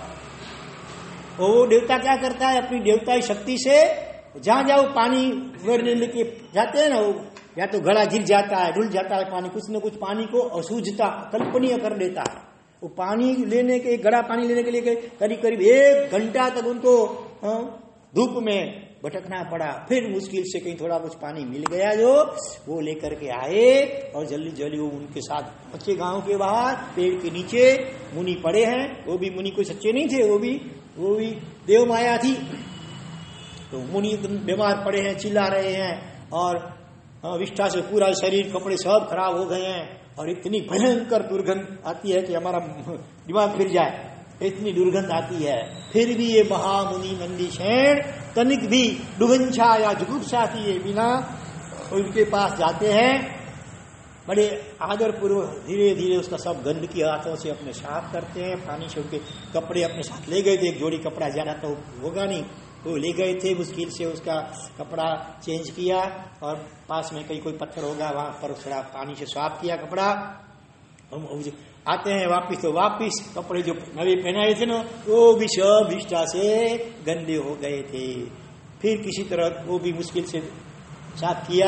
[SPEAKER 1] वो देवता क्या करता है, अपनी देवताई शक्ति से जहां जाओ पानी भरने लेके जाते हैं ना, वो या तो घड़ा गिर जाता है, डुल जाता है पानी, कुछ न कुछ पानी को असूझता कल्पनीय कर देता है। वो पानी लेने के, घड़ा पानी लेने के लिए करीब करीब 1 घंटा तक उनको धूप में भटकना पड़ा। फिर मुश्किल से कहीं थोड़ा कुछ पानी मिल गया, जो वो लेकर के आए, और जल्दी जल्दी वो उनके साथ बच्चे गांव के बाहर पेड़ के नीचे मुनि पड़े हैं। वो भी मुनि कोई सच्चे नहीं थे, वो भी देव माया थी। तो मुनि बीमार पड़े हैं, चिल्ला रहे हैं, और विष्ठा से पूरा शरीर कपड़े सब खराब हो गए हैं, और इतनी भयंकर दुर्गंध आती है कि हमारा दिमाग फिर जाए, इतनी दुर्गंध आती है। फिर भी ये महामुनि नंदीसेन तनिक भी दुगंछा या जुगुप्सा किए बिना उनके पास जाते हैं, बड़े आदर पूर्वक धीरे धीरे उसका सब गंद की हाथों से अपने साफ करते हैं। पानी से उनके कपड़े अपने साथ ले गए थे, एक जोड़ी कपड़ा ज्यादा तो होगा नहीं, वो ले गए थे, मुश्किल से उसका कपड़ा चेंज किया, और पास में कहीं कोई पत्थर होगा वहां पर थोड़ा पानी से साफ किया कपड़ा। हम आते हैं वापिस, तो वापिस कपड़े जो नवे पहनाए थे ना, वो भी सब विष्ठा से गंदे हो गए थे। फिर किसी तरह वो भी मुश्किल से साफ किया,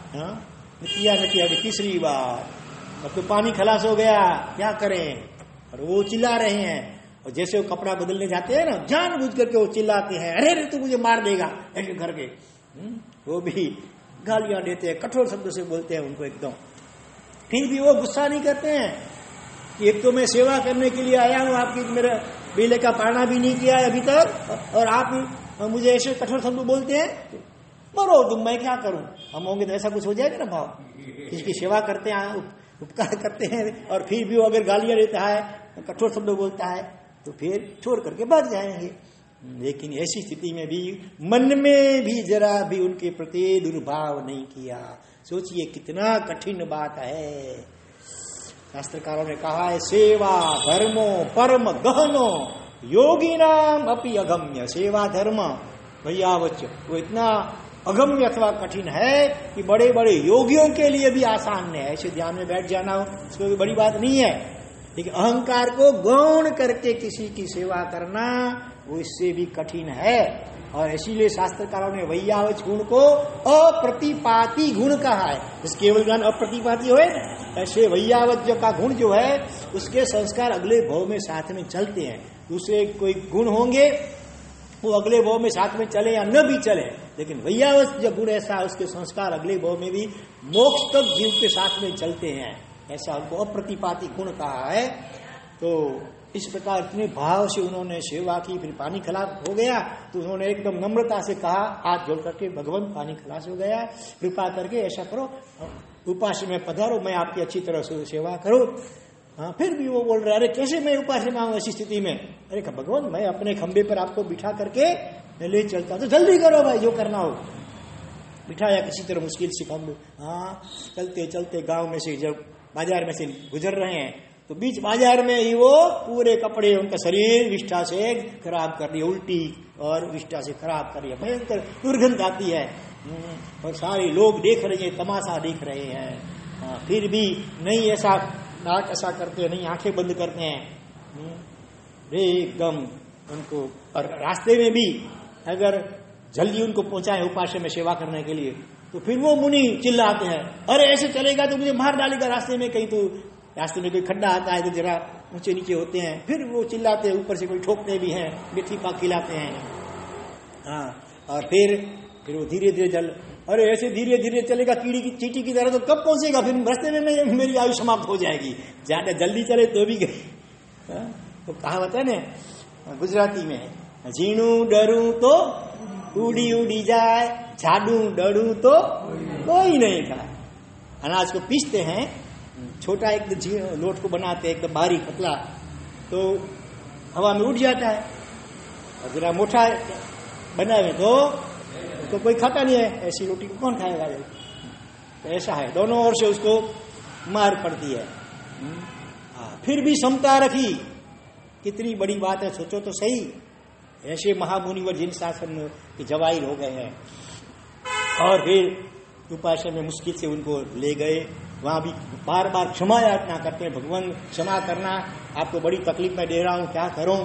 [SPEAKER 1] न किया तीसरी बार, अब तो पानी खलास हो गया, क्या करें। और वो चिल्ला रहे हैं, और जैसे वो कपड़ा बदलने जाते हैं ना, जानबूझ करके वो चिल्लाते हैं, अरे अरे तू मुझे मार देगा, ऐसे करके वो भी गालियां देते हैं, कठोर शब्दों से बोलते हैं उनको एकदम। फिर भी वो गुस्सा नहीं करते हैं कि एक तो मैं सेवा करने के लिए आया हूं, आपकी मेरा बेले का पाना भी नहीं किया है अभी तक, और आप मुझे ऐसे कठोर शब्द बोलते हैं। मरो तुम, मैं क्या करूं, हम होंगे तो ऐसा कुछ हो जाएगा ना भाव। किसकी सेवा करते हैं, उपकार करते हैं, और फिर भी वो अगर गालियां देता है, कठोर शब्द बोलता है, तो फिर छोड़ करके भाग जाएंगे। लेकिन ऐसी स्थिति में भी मन में भी जरा भी उनके प्रति दुर्भाव नहीं किया। सोचिए कितना कठिन बात है। शास्त्रकारों ने कहा है, सेवा धर्मो परम गहनो योगी नाम अपि अगम्य। सेवा धर्म भैया बच्चों, वो इतना अगम्य अथवा कठिन है कि बड़े बड़े योगियों के लिए भी आसान है। ऐसे ध्यान में बैठ जाना उसको भी बड़ी बात नहीं है, लेकिन अहंकार को गौण करके किसी की सेवा करना वो इससे भी कठिन है। और इसीलिए शास्त्रकारों ने वैयावच गुण को अप्रतिपाती गुण कहा है। जिस केवल ज्ञान अप्रतिपाती होए ना, ऐसे वैयावच जो का गुण जो है उसके संस्कार अगले भाव में साथ में चलते हैं। दूसरे कोई गुण होंगे वो अगले भाव में साथ में चले या न भी चले, लेकिन वैयावच जो गुण ऐसा उसके संस्कार अगले भाव में भी मोक्ष तक जीव के साथ में चलते हैं। ऐसा उनको अप्रतिपाती गुण कहा है। तो इस प्रकार इतने भाव से उन्होंने सेवा की। फिर पानी खलास हो गया तो उन्होंने एकदम नम्रता से कहा, हाथ जोड़ करके, भगवान पानी खलास हो गया, कृपा करके ऐसा करो, उपास्य में पधारो, मैं आपकी अच्छी तरह से सेवा करूं। हाँ, फिर भी वो बोल रहे, अरे कैसे मैं उपास्य में आऊं ऐसी स्थिति में? अरे भगवान मैं अपने खंबे पर आपको बिठा करके मैं ले चलता, तो जल्दी करो भाई जो करना हो। बिठाया किसी तरह मुश्किल से खंबे। हाँ, चलते चलते गांव में से जब बाजार में से गुजर रहे हैं तो बीच बाजार में ही वो पूरे कपड़े, उनका शरीर विष्ठा से खराब कर दिया, उल्टी और विष्ठा से खराब कर दिया, भयंकर दुर्गंध आती है। और सारे लोग देख रहे हैं, तमाशा देख रहे हैं। फिर भी नहीं, ऐसा नाक ऐसा करते हैं, नहीं आंखें बंद करते हैं एकदम उनको। और रास्ते में भी अगर जल्दी उनको पहुंचाए उपास्य में सेवा करने के लिए तो फिर वो मुनि चिल्लाते हैं, अरे ऐसे चलेगा तो मुझे मार डालेगा रास्ते में, कहीं तो रास्ते में कोई खड्डा आता है तो जरा ऊंचे नीचे होते हैं, फिर वो चिल्लाते हैं, ऊपर से कोई ठोकते भी हैं, मिट्टी पाक खिलाते हैं। हाँ, और फिर वो धीरे धीरे चल, अरे ऐसे धीरे धीरे चलेगा कीड़ी की चींटी की तरह तो कब पहुंचेगा? फिर रास्ते में मेरी आयु समाप्त हो जाएगी। ज्यादा जल्दी चले तो भी गई। तो कहावत है ना गुजराती में, झीणू डरू तो उड़ी उड़ी जाए, झाड़ू डरू तो कोई नहीं खाए। अनाज को पीसते हैं, छोटा एक लोट को बनाते हैं एकदम बारीक पतला, तो हवा में उड़ जाता है। और जरा मोटा बनावे तो कोई खाता नहीं है, ऐसी रोटी को कौन खाएगा? तो ऐसा है, दोनों ओर से उसको मार पड़ती है। फिर भी समता रखी, कितनी बड़ी बात है, सोचो तो सही। ऐसे महामुनिवर जिन शासन के जवाहिर हो गए हैं, और फिर उपास्य में मुश्किल से उनको ले गए, वहां भी बार बार क्षमा याचना करते हैं, भगवान क्षमा करना, आपको बड़ी तकलीफ में दे रहा हूं, क्या करूं?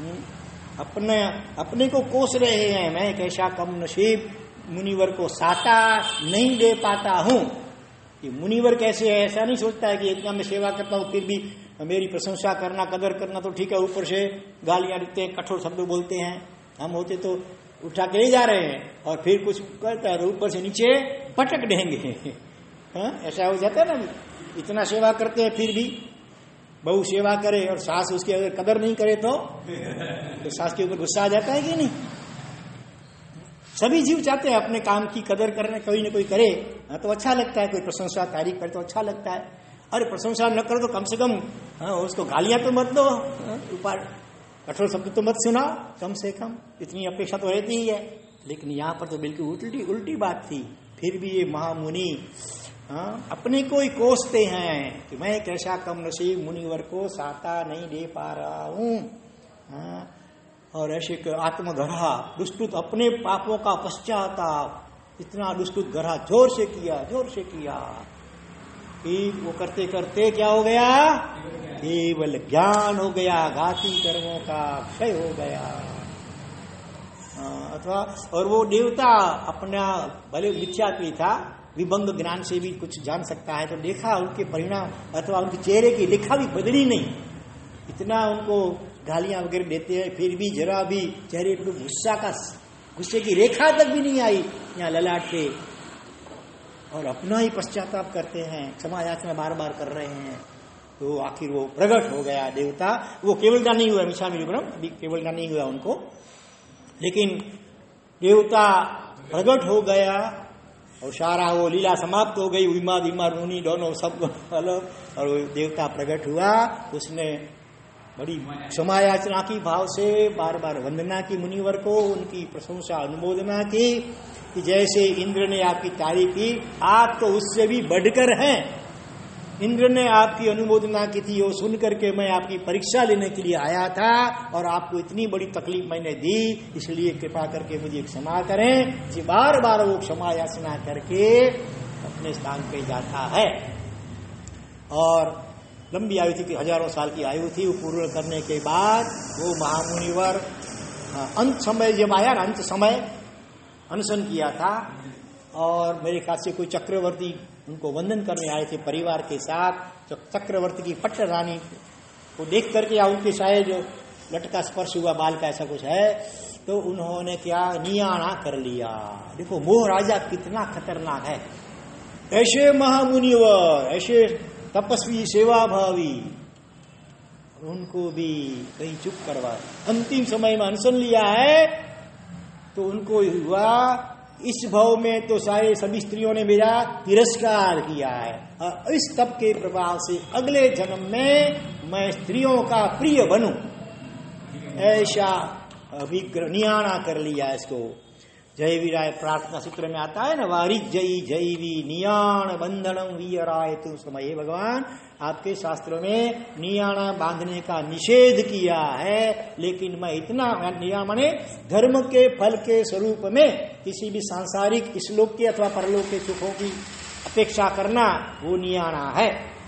[SPEAKER 1] अपने को कोस रहे हैं, मैं कैसा कम नसीब, मुनिवर को साता नहीं दे पाता हूं। ये मुनिवर कैसे है? ऐसा नहीं सोचता है कि इतना मैं सेवा करता हूं फिर भी मेरी प्रशंसा करना, कदर करना तो ठीक है, ऊपर से गालियां देते हैं, कठोर शब्द बोलते हैं। हम होते तो उठा के ले जा रहे हैं और फिर कुछ करता है तो ऊपर से नीचे पटक देंगे। हाँ, ऐसा हो जाता है ना। इतना सेवा करते हैं फिर भी बहू सेवा करे और सास उसकी अगर कदर नहीं करे तो सास के ऊपर गुस्सा आ जाता है कि नहीं? सभी जीव चाहते हैं अपने काम की कदर करने, कोई न कोई करे तो अच्छा लगता है, कोई प्रशंसा तारीफ करे तो अच्छा लगता है। अरे प्रशंसा न करो तो कम से कम उसको गालियां तो मत दो, ऊपर कठोर शब्द तो मत सुनाओ, कम से कम इतनी अपेक्षा तो रहती ही है। लेकिन यहाँ पर तो बिल्कुल उल्टी बात थी। फिर भी ये महामुनि अपने को ही कोसते हैं कि मैं कैसा कम नसीब मुनिवर को साता नहीं दे पा रहा हूं। और ऐसे आत्म गढ़ा दुष्टुत, अपने पापों का पश्चाताप, इतना दुष्टुत गढ़ा जोर से किया कि वो करते करते क्या हो गया? केवल ज्ञान हो गया, घाती कर्मों का क्षय हो गया। अथवा और वो देवता अपना भले मिथ्यात्वी था, विभंग ज्ञान से भी कुछ जान सकता है, तो देखा उनके परिणाम अथवा उनके चेहरे की लिखा भी बदली नहीं। इतना उनको गालियां वगैरह देते हैं फिर भी जरा भी चेहरे पर गुस्से की रेखा तक भी नहीं आई यहाँ ललाट पे, और अपना ही पश्चाताप करते हैं, क्षमा याचना बार बार कर रहे हैं। तो आखिर वो प्रकट हो गया देवता। वो केवल ज्ञान नहीं हुआ, मिच्छामि अभी केवल ज्ञान नहीं हुआ उनको, लेकिन देवता प्रकट हो गया और सारा वो लीला समाप्त हो गई। विमाद मुनि दोनों सब अलग, और वो देवता प्रकट हुआ, उसने बड़ी क्षमा याचना की भाव से बार बार वंदना की मुनिवर को, उनकी प्रशंसा अनुमोदना की कि जैसे इंद्र ने आपकी तारीफ की, आप तो उससे भी बढ़कर हैं। इंद्र ने आपकी अनुमोदना की थी, वो सुन करके मैं आपकी परीक्षा लेने के लिए आया था और आपको इतनी बड़ी तकलीफ मैंने दी, इसलिए कृपा करके मुझे क्षमा करें। जी बार बार वो क्षमा याचना करके अपने स्थान पे जाता है। और लंबी आयु थी कि हजारों साल की आयु थी। वो पूर्ण करने के बाद वो महामुनिवर अंत समय जब आया ना, अंत समय अनशन किया था और मेरे ख्याल से कोई चक्रवर्ती उनको वंदन करने आए थे परिवार के साथ। तो चक्रवर्ती की पट्ट रानी को देख करके या उनके शायद जो लटका स्पर्श हुआ बाल का ऐसा कुछ है, तो उन्होंने क्या नियाणा कर लिया। देखो मोह राजा कितना खतरनाक है। ऐसे महामुनिवर, ऐसे तपस्वी, सेवा भावी, उनको भी कहीं चुप करवा, अंतिम समय में अनशन लिया है। तो उनको हुआ इस भाव में तो सारे सभी स्त्रियों ने मेरा तिरस्कार किया है और इस तप के प्रभाव से अगले जन्म में मैं स्त्रियों का प्रिय बनूं, ऐसा नियाणा कर लिया इसको। जय वीराय प्रार्थना सूत्र में आता है ना, वारिक जयी जयवी नियाण बंधनम वीराय तु समय। भगवान आपके शास्त्रों में नियाणा बांधने का निषेध किया है, लेकिन मैं इतना नियाण माने धर्म के फल के स्वरूप में किसी भी सांसारिक इस्लोक के अथवा परलोक के सुखों की अपेक्षा करना वो नियाणा है।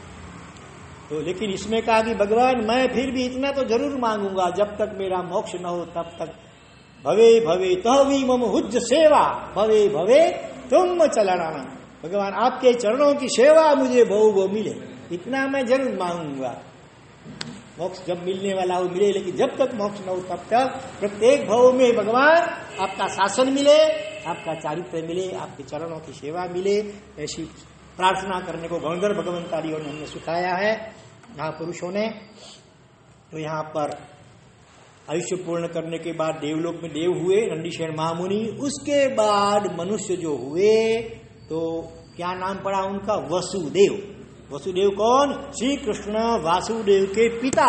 [SPEAKER 1] तो लेकिन इसमें कहा कि भगवान मैं फिर भी इतना तो जरूर मांगूंगा, जब तक मेरा मोक्ष न हो तब तक भवे भवे तहवी मम हुज्ज सेवा भवे भवे तुम चलना। भगवान आपके चरणों की सेवा मुझे बहु मिले, इतना मैं जरूर मांगूंगा। मोक्ष जब मिलने वाला हो मिले, लेकिन जब तक मोक्ष न हो तब तक प्रत्येक भाव में भगवान आपका शासन मिले, आपका चारित्र मिले, आपके चरणों की सेवा मिले, ऐसी प्रार्थना करने को गणधर भगवंतारियों ने हमने सिखाया है महापुरुषों ने। तो यहाँ पर आयुष्य पूर्ण करने के बाद देवलोक में देव हुए नंदीशेन महामुनि। उसके बाद मनुष्य जो हुए तो क्या नाम पड़ा उनका? वसुदेव। वसुदेव कौन? श्री कृष्ण वासुदेव के पिता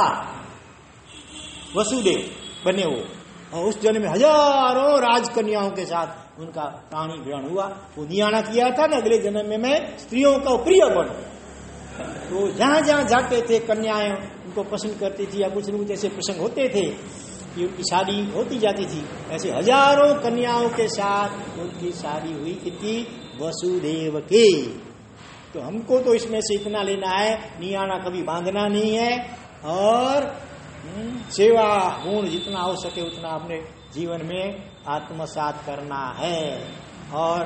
[SPEAKER 1] वसुदेव बने वो। और उस जन्म में हजारों राजकन्याओं के साथ उनका प्राणी ग्रहण हुआ। वो नियाणा किया था ना, अगले जन्म में मैं स्त्रियों का प्रिय बनूं। तो जहां जहां जाते थे कन्याएं उनको पसंद करती थी, या कुछ न कुछ ऐसे प्रसंग होते थे कि उनकी शादी होती जाती थी। ऐसे हजारों कन्याओं के साथ उनकी शादी हुई थी वसुदेव की। तो हमको तो इसमें से इतना लेना है, नियाणा कभी बांधना नहीं है और सेवा गुण जितना हो सके उतना अपने जीवन में आत्मसात करना है और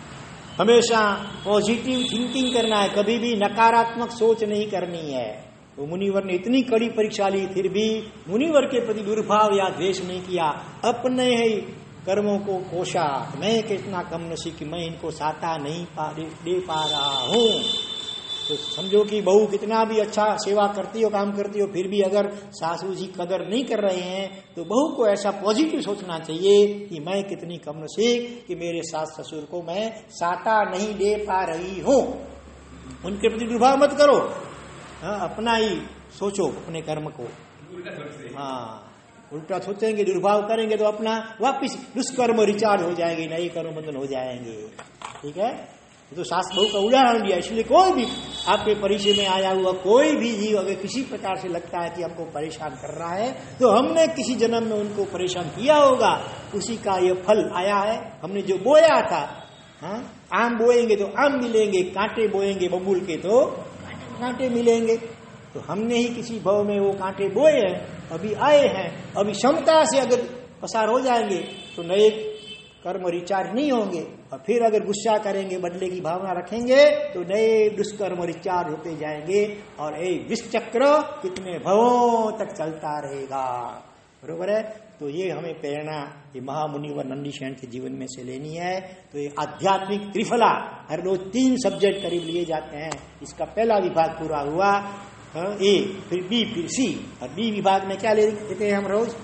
[SPEAKER 1] हमेशा पॉजिटिव थिंकिंग करना है, कभी भी नकारात्मक सोच नहीं करनी है। तो मुनिवर ने इतनी कड़ी परीक्षा ली, फिर भी मुनिवर के प्रति दुर्भाव या द्वेष नहीं किया, अपने ही कर्मों को कोशा। मैं कितना कम नसीब कि मैं इनको साता नहीं दे पा रहा हूं। तो समझो कि बहू कितना भी अच्छा सेवा करती हो, काम करती हो, फिर भी अगर सासू जी कदर नहीं कर रहे हैं तो बहू को ऐसा पॉजिटिव सोचना चाहिए कि मैं कितनी कम नसीब कि मेरे सास ससुर को मैं साता नहीं दे पा रही हूं। उनके प्रति दुर्भाव मत करो, हाँ, अपना ही सोचो अपने कर्म को। हाँ, उल्टा सोचेंगे, दुर्भाव करेंगे तो अपना वापिस दुष्कर्म रिचार्ज हो जाएंगे, नए कर्म बंधन हो जाएंगे। ठीक है, तो सास बहू का उदाहरण दिया। इसलिए कोई भी आपके परिचय में आया हुआ कोई भी जीव अगर किसी प्रकार से लगता है कि हमको परेशान कर रहा है, तो हमने किसी जन्म में उनको परेशान किया होगा, उसी का ये फल आया है। हमने जो बोया था, हाँ, आम बोएंगे तो आम मिलेंगे, कांटे बोएंगे बबूल के तो कांटे मिलेंगे। तो हमने ही किसी भाव में वो कांटे बोए हैं, अभी आए हैं, अभी क्षमता से अगर पसार हो जाएंगे तो नए कर्म रिचार्ज नहीं होंगे। और फिर अगर गुस्सा करेंगे, बदले की भावना रखेंगे, तो नए दुष्कर्म रिचार्ज होते जाएंगे और एक विषचक्र कितने भवों तक चलता रहेगा। बरोबर है। तो ये हमें प्रेरणा ये महामुनिवर नंदीशेन के जीवन में से लेनी है। तो ये आध्यात्मिक त्रिफला, हर रोज 3 सब्जेक्ट करीब लिए जाते हैं। इसका पहला विभाग पूरा हुआ, ए, फिर बी, फिर सी। और बी विभाग में क्या लेते हैं हम रोज?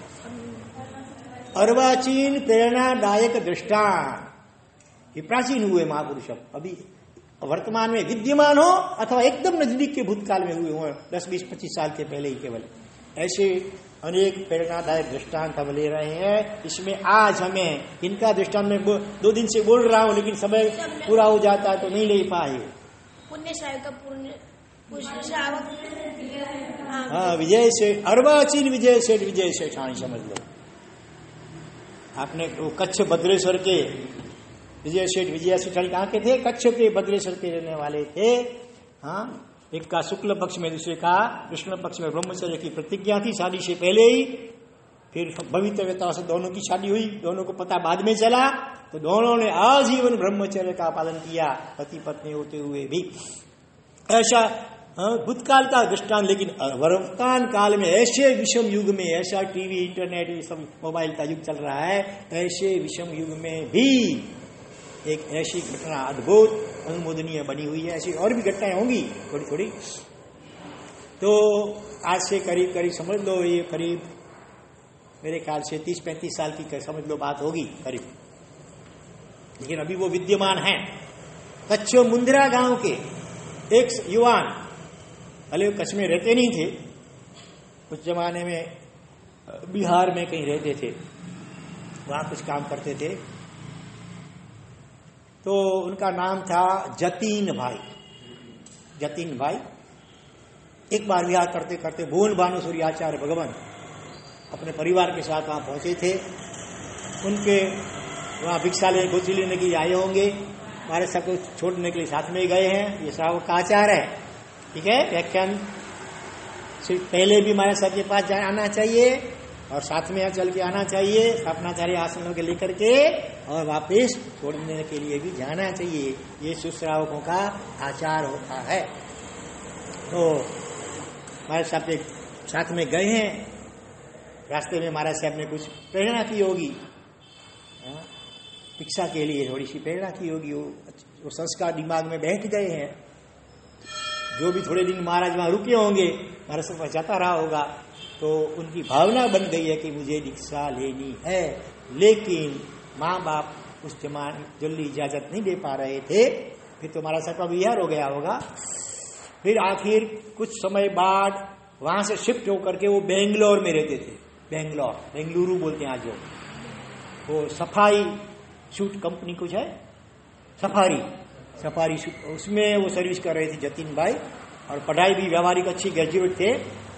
[SPEAKER 1] अर्वाचीन प्रेरणादायक दृष्टांत। ये प्राचीन हुए महापुरुष, अभी वर्तमान में विद्यमान हो अथवा एकदम नजदीक के भूतकाल में हुए हो, 10, 20, 25 साल के पहले ही केवल। ऐसे अनेक प्रेरणादायक दृष्टांत हम ले रहे हैं। इसमें आज हमें इनका दृष्टांत में 2 दिन से बोल रहा हूं, लेकिन समय पूरा हो जाता है तो नहीं ले पाए। हाँ, विजय सेठ, अर्वाचीन विजय सेठानी समझ लो। आपने वो कच्छ भद्रेश्वर के विजय सेठानी कहाँ के थे? कच्छ के भद्रेश्वर के रहने वाले थे। हाँ, एक का शुक्ल पक्ष में, दूसरे का कृष्ण पक्ष में ब्रह्मचर्य की प्रतिज्ञा थी शादी से पहले ही। फिर भवितव्यता से दोनों की शादी हुई, दोनों को पता बाद में चला, तो दोनों ने आजीवन ब्रह्मचर्य का पालन किया, पति पत्नी होते हुए भी। ऐसा भूतकाल का दृष्टांत। लेकिन वर्तमान काल में ऐसे विषम युग में, ऐसा टीवी इंटरनेट ये सब मोबाइल का युग चल रहा है, ऐसे विषम युग में भी एक ऐसी घटना अद्भुत अनुमोदनीय बनी हुई है। ऐसी और भी घटनाएं होंगी थोड़ी थोड़ी। तो आज से करीब करीब समझ लो, ये करीब मेरे ख्याल से 30-35 साल की समझ लो बात होगी करीब। लेकिन अभी वो विद्यमान है। कच्छ मुंद्रा गांव के एक युवान, भले वो कच्छ में रहते नहीं थे, उस जमाने में बिहार में कहीं रहते थे, वहां कुछ काम करते थे। तो उनका नाम था जतीन भाई। जतीन भाई एक बार विहार करते करते भुवन भानुसूरी आचार्य भगवान अपने परिवार के साथ वहां पहुंचे थे। उनके वहां भिक्षा लेने, भोजी लेने के लिए आए होंगे, हमारे सबको छोड़ने के लिए साथ में गए हैं। ये श्रावक का आचार है, ठीक है। व्याख्यान सिर्फ पहले भी हमारे सबके पास आना चाहिए और साथ में चल के आना चाहिए, स्थापनाचार्य आसनों के लेकर के, और वापस छोड़ने के लिए भी जाना चाहिए। ये सुश्रावकों का आचार होता है। तो हमारे साथ में गए हैं, रास्ते में महाराज साहब ने कुछ प्रेरणा की होगी, शिक्षा के लिए थोड़ी सी प्रेरणा की होगी, वो संस्कार दिमाग में बैठ गए हैं। जो भी थोड़े दिन महाराज वहां रुके होंगे, महाराज सब जाता रहा होगा, तो उनकी भावना बन गई है कि मुझे दीक्षा लेनी है। लेकिन माँ बाप उस जमाने जल्दी इजाजत नहीं दे पा रहे थे। फिर तो महाराज साहब का विहार हो गया होगा। फिर आखिर कुछ समय बाद वहां से शिफ्ट होकर के वो बेंगलोर में रहते थे। बेंगलुरु बोलते हैं आज जो, वो सफाई शूट कंपनी कुछ है, सफारी शूट, उसमें वो सर्विस कर रहे थे जतीन भाई। और पढ़ाई भी व्यावहारिक अच्छी ग्रेजुएट थे।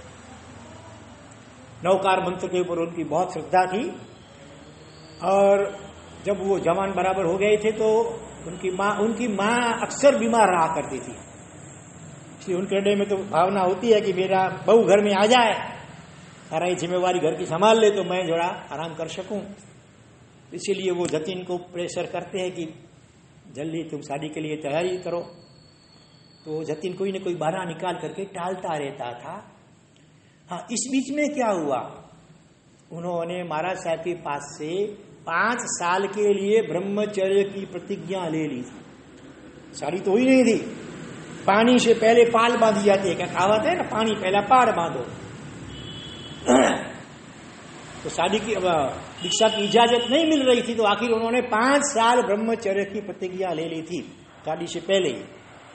[SPEAKER 1] नवकार मंत्र के ऊपर उनकी बहुत श्रद्धा थी। और जब वो जवान बराबर हो गए थे तो उनकी माँ अक्सर बीमार रहा करती थी। इसलिए उनके हृदय में तो भावना होती है कि मेरा बहू घर में आ जाए, सारा ही जिम्मेवारी घर की संभाल ले, तो मैं थोड़ा आराम कर सकूं। इसीलिए वो जतीन को प्रेशर करते हैं कि जल्दी तुम शादी के लिए तैयारी करो। तो जतीन कोई न कोई बहाना निकाल करके टालता रहता था। हाँ, इस बीच में क्या हुआ, उन्होंने महाराज साहब के पास से 5 साल के लिए ब्रह्मचर्य की प्रतिज्ञा ले ली थी। शादी तो हुई नहीं थी। पानी से पहले पाल बांधी जाती है, क्या कहावत है ना, पानी पहला पार बांधो। तो शादी की दीक्षा की इजाजत नहीं मिल रही थी, तो आखिर उन्होंने 5 साल ब्रह्मचर्य की प्रतिज्ञा ले ली थी शादी से पहले ही।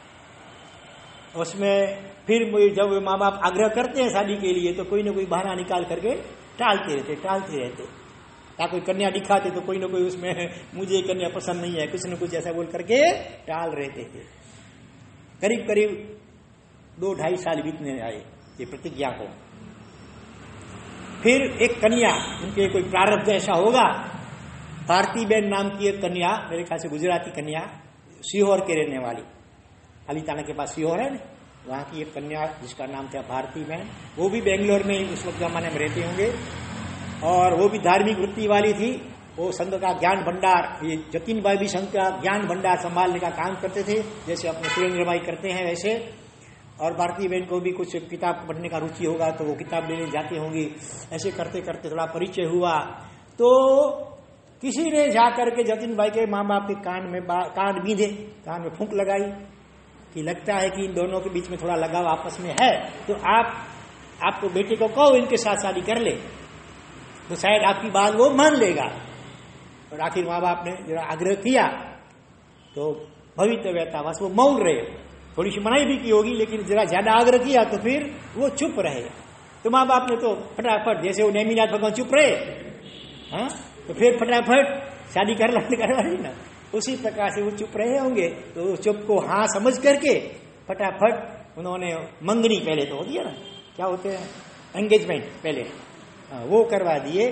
[SPEAKER 1] उसमें फिर जब माँ बाप आग्रह करते हैं शादी के लिए, तो कोई ना कोई बहाना निकाल करके टालते रहते। या कोई कन्या दिखाते तो कोई ना कोई उसमें मुझे कन्या पसंद नहीं है, कुछ न कुछ ऐसा बोल करके टाल रहते थे। करीब करीब 2-2.5 साल बीतने आए ये प्रतिज्ञा को। फिर एक कन्या, उनके कोई प्रारब्ध ऐसा होगा, भारतीबेन नाम की एक कन्या, मेरे ख्याल से गुजराती कन्या, सीहोर के रहने वाली, अलीताना के पास सीहोर है ना, वहां की एक कन्या जिसका नाम था भारतीबेन, वो भी बेंगलोर में उस वक्त जमाने में रहते होंगे। और वो भी धार्मिक वृत्ति वाली थी। वो संघ का ज्ञान भंडार, ये जतीन भाई भी संघ का ज्ञान भंडार संभालने का काम करते थे, जैसे अपने सुरेंद्र भाई करते हैं वैसे। और भारती बहन को भी कुछ किताब पढ़ने का रुचि होगा, तो वो किताब लेने जाती होंगी। ऐसे करते करते थोड़ा परिचय हुआ, तो किसी ने जाकर के जतीन भाई के माँ बाप के कान बीधे, कान में फूंक लगाई कि लगता है कि इन दोनों के बीच में थोड़ा लगाव आपस में है, तो आप तो बेटे को कहो इनके साथ शादी कर ले, तो शायद आपकी बात वो मान लेगा। और आखिर माँ बाप ने जरा आग्रह किया, तो भवितव्यता बस वो मौन रहे। थोड़ी सी मनाई भी की होगी, लेकिन जरा ज्यादा आग्रह किया तो फिर वो चुप रहे। तो माँ बाप ने तो फटाफट, जैसे वो नेमिनाथ भगवान चुप रहे, हाँ, तो फिर फटाफट शादी करवा ली ना, उसी प्रकार से वो चुप रहे होंगे। तो चुप को हाँ समझ करके फटाफट उन्होंने मंगनी, पहले तो होती है ना, क्या होते हैं, एंगेजमेंट पहले, वो करवा दिए।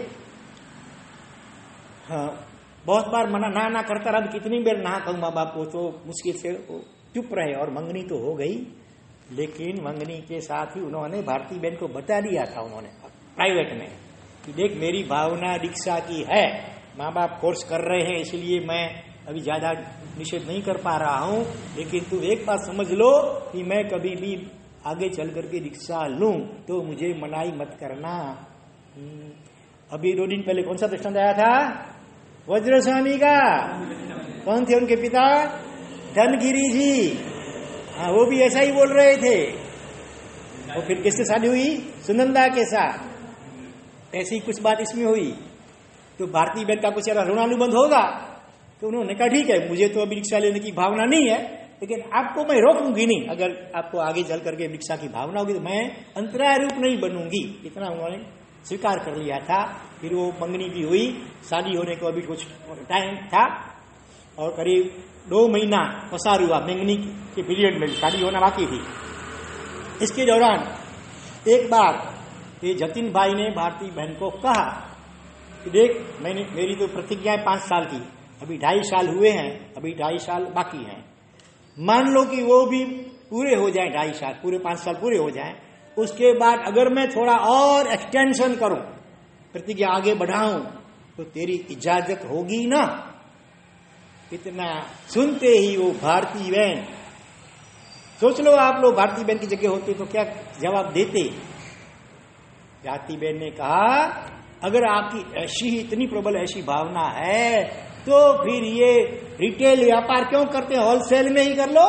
[SPEAKER 1] हाँ, बहुत बार मना ना करता रहा, कितनी देर ना कहूं माँ बाप को, तो मुश्किल से वो चुप रहे और मंगनी तो हो गई। लेकिन मंगनी के साथ ही उन्होंने भारती बहन को बता दिया था, उन्होंने प्राइवेट में कि देख मेरी भावना दीक्षा की है, माँ बाप फोर्स कर रहे हैं इसलिए मैं अभी ज्यादा निषेध नहीं कर पा रहा हूं, लेकिन तू एक बात समझ लो कि मैं कभी भी आगे चल करके दीक्षा लूं तो मुझे मनाई मत करना। अभी 2 दिन पहले कौन सा दृष्टांत आया था? वज्र स्वामी का। कौन थे उनके पिता? धनगिरी जी। हाँ, वो भी ऐसा ही बोल रहे थे। वो फिर किससे शादी हुई? सुनंदा के साथ। ऐसी कुछ बात इसमें हुई तो भारती बहन का कुछ ऋणानुबंध होगा, तो उन्होंने कहा ठीक है, मुझे तो अभी दीक्षा लेने की भावना नहीं है, लेकिन आपको मैं रोकूंगी नहीं। अगर आपको आगे चल करके दीक्षा की भावना होगी तो मैं अंतराय रूप नहीं बनूंगी। इतना उन्होंने स्वीकार कर लिया था। फिर वो मंगनी भी हुई, शादी होने को अभी कुछ टाइम था और करीब 2 महीना पसार हुआ मंगनी के पीरियड में, शादी होना बाकी थी। इसके दौरान एक बार ये जतिन भाई ने भारती बहन को कहा कि देख मेरी तो प्रतिज्ञा है 5 साल की, अभी 2.5 साल हुए हैं, अभी 2.5 साल बाकी हैं। मान लो कि वो भी पूरे हो जाए, 2.5 साल पूरे, 5 साल पूरे हो जाए, उसके बाद अगर मैं थोड़ा और एक्सटेंशन करूं, प्रतिज्ञा आगे बढ़ाऊं, तो तेरी इजाजत होगी ना? इतना सुनते ही वो भारती बहन, सोच लो आप लोग भारती बहन की जगह होते तो क्या जवाब देते? भारती बहन ने कहा अगर आपकी ऐसी ही इतनी प्रबल ऐसी भावना है तो फिर ये रिटेल व्यापार क्यों करते हैं, होलसेल में ही कर लो।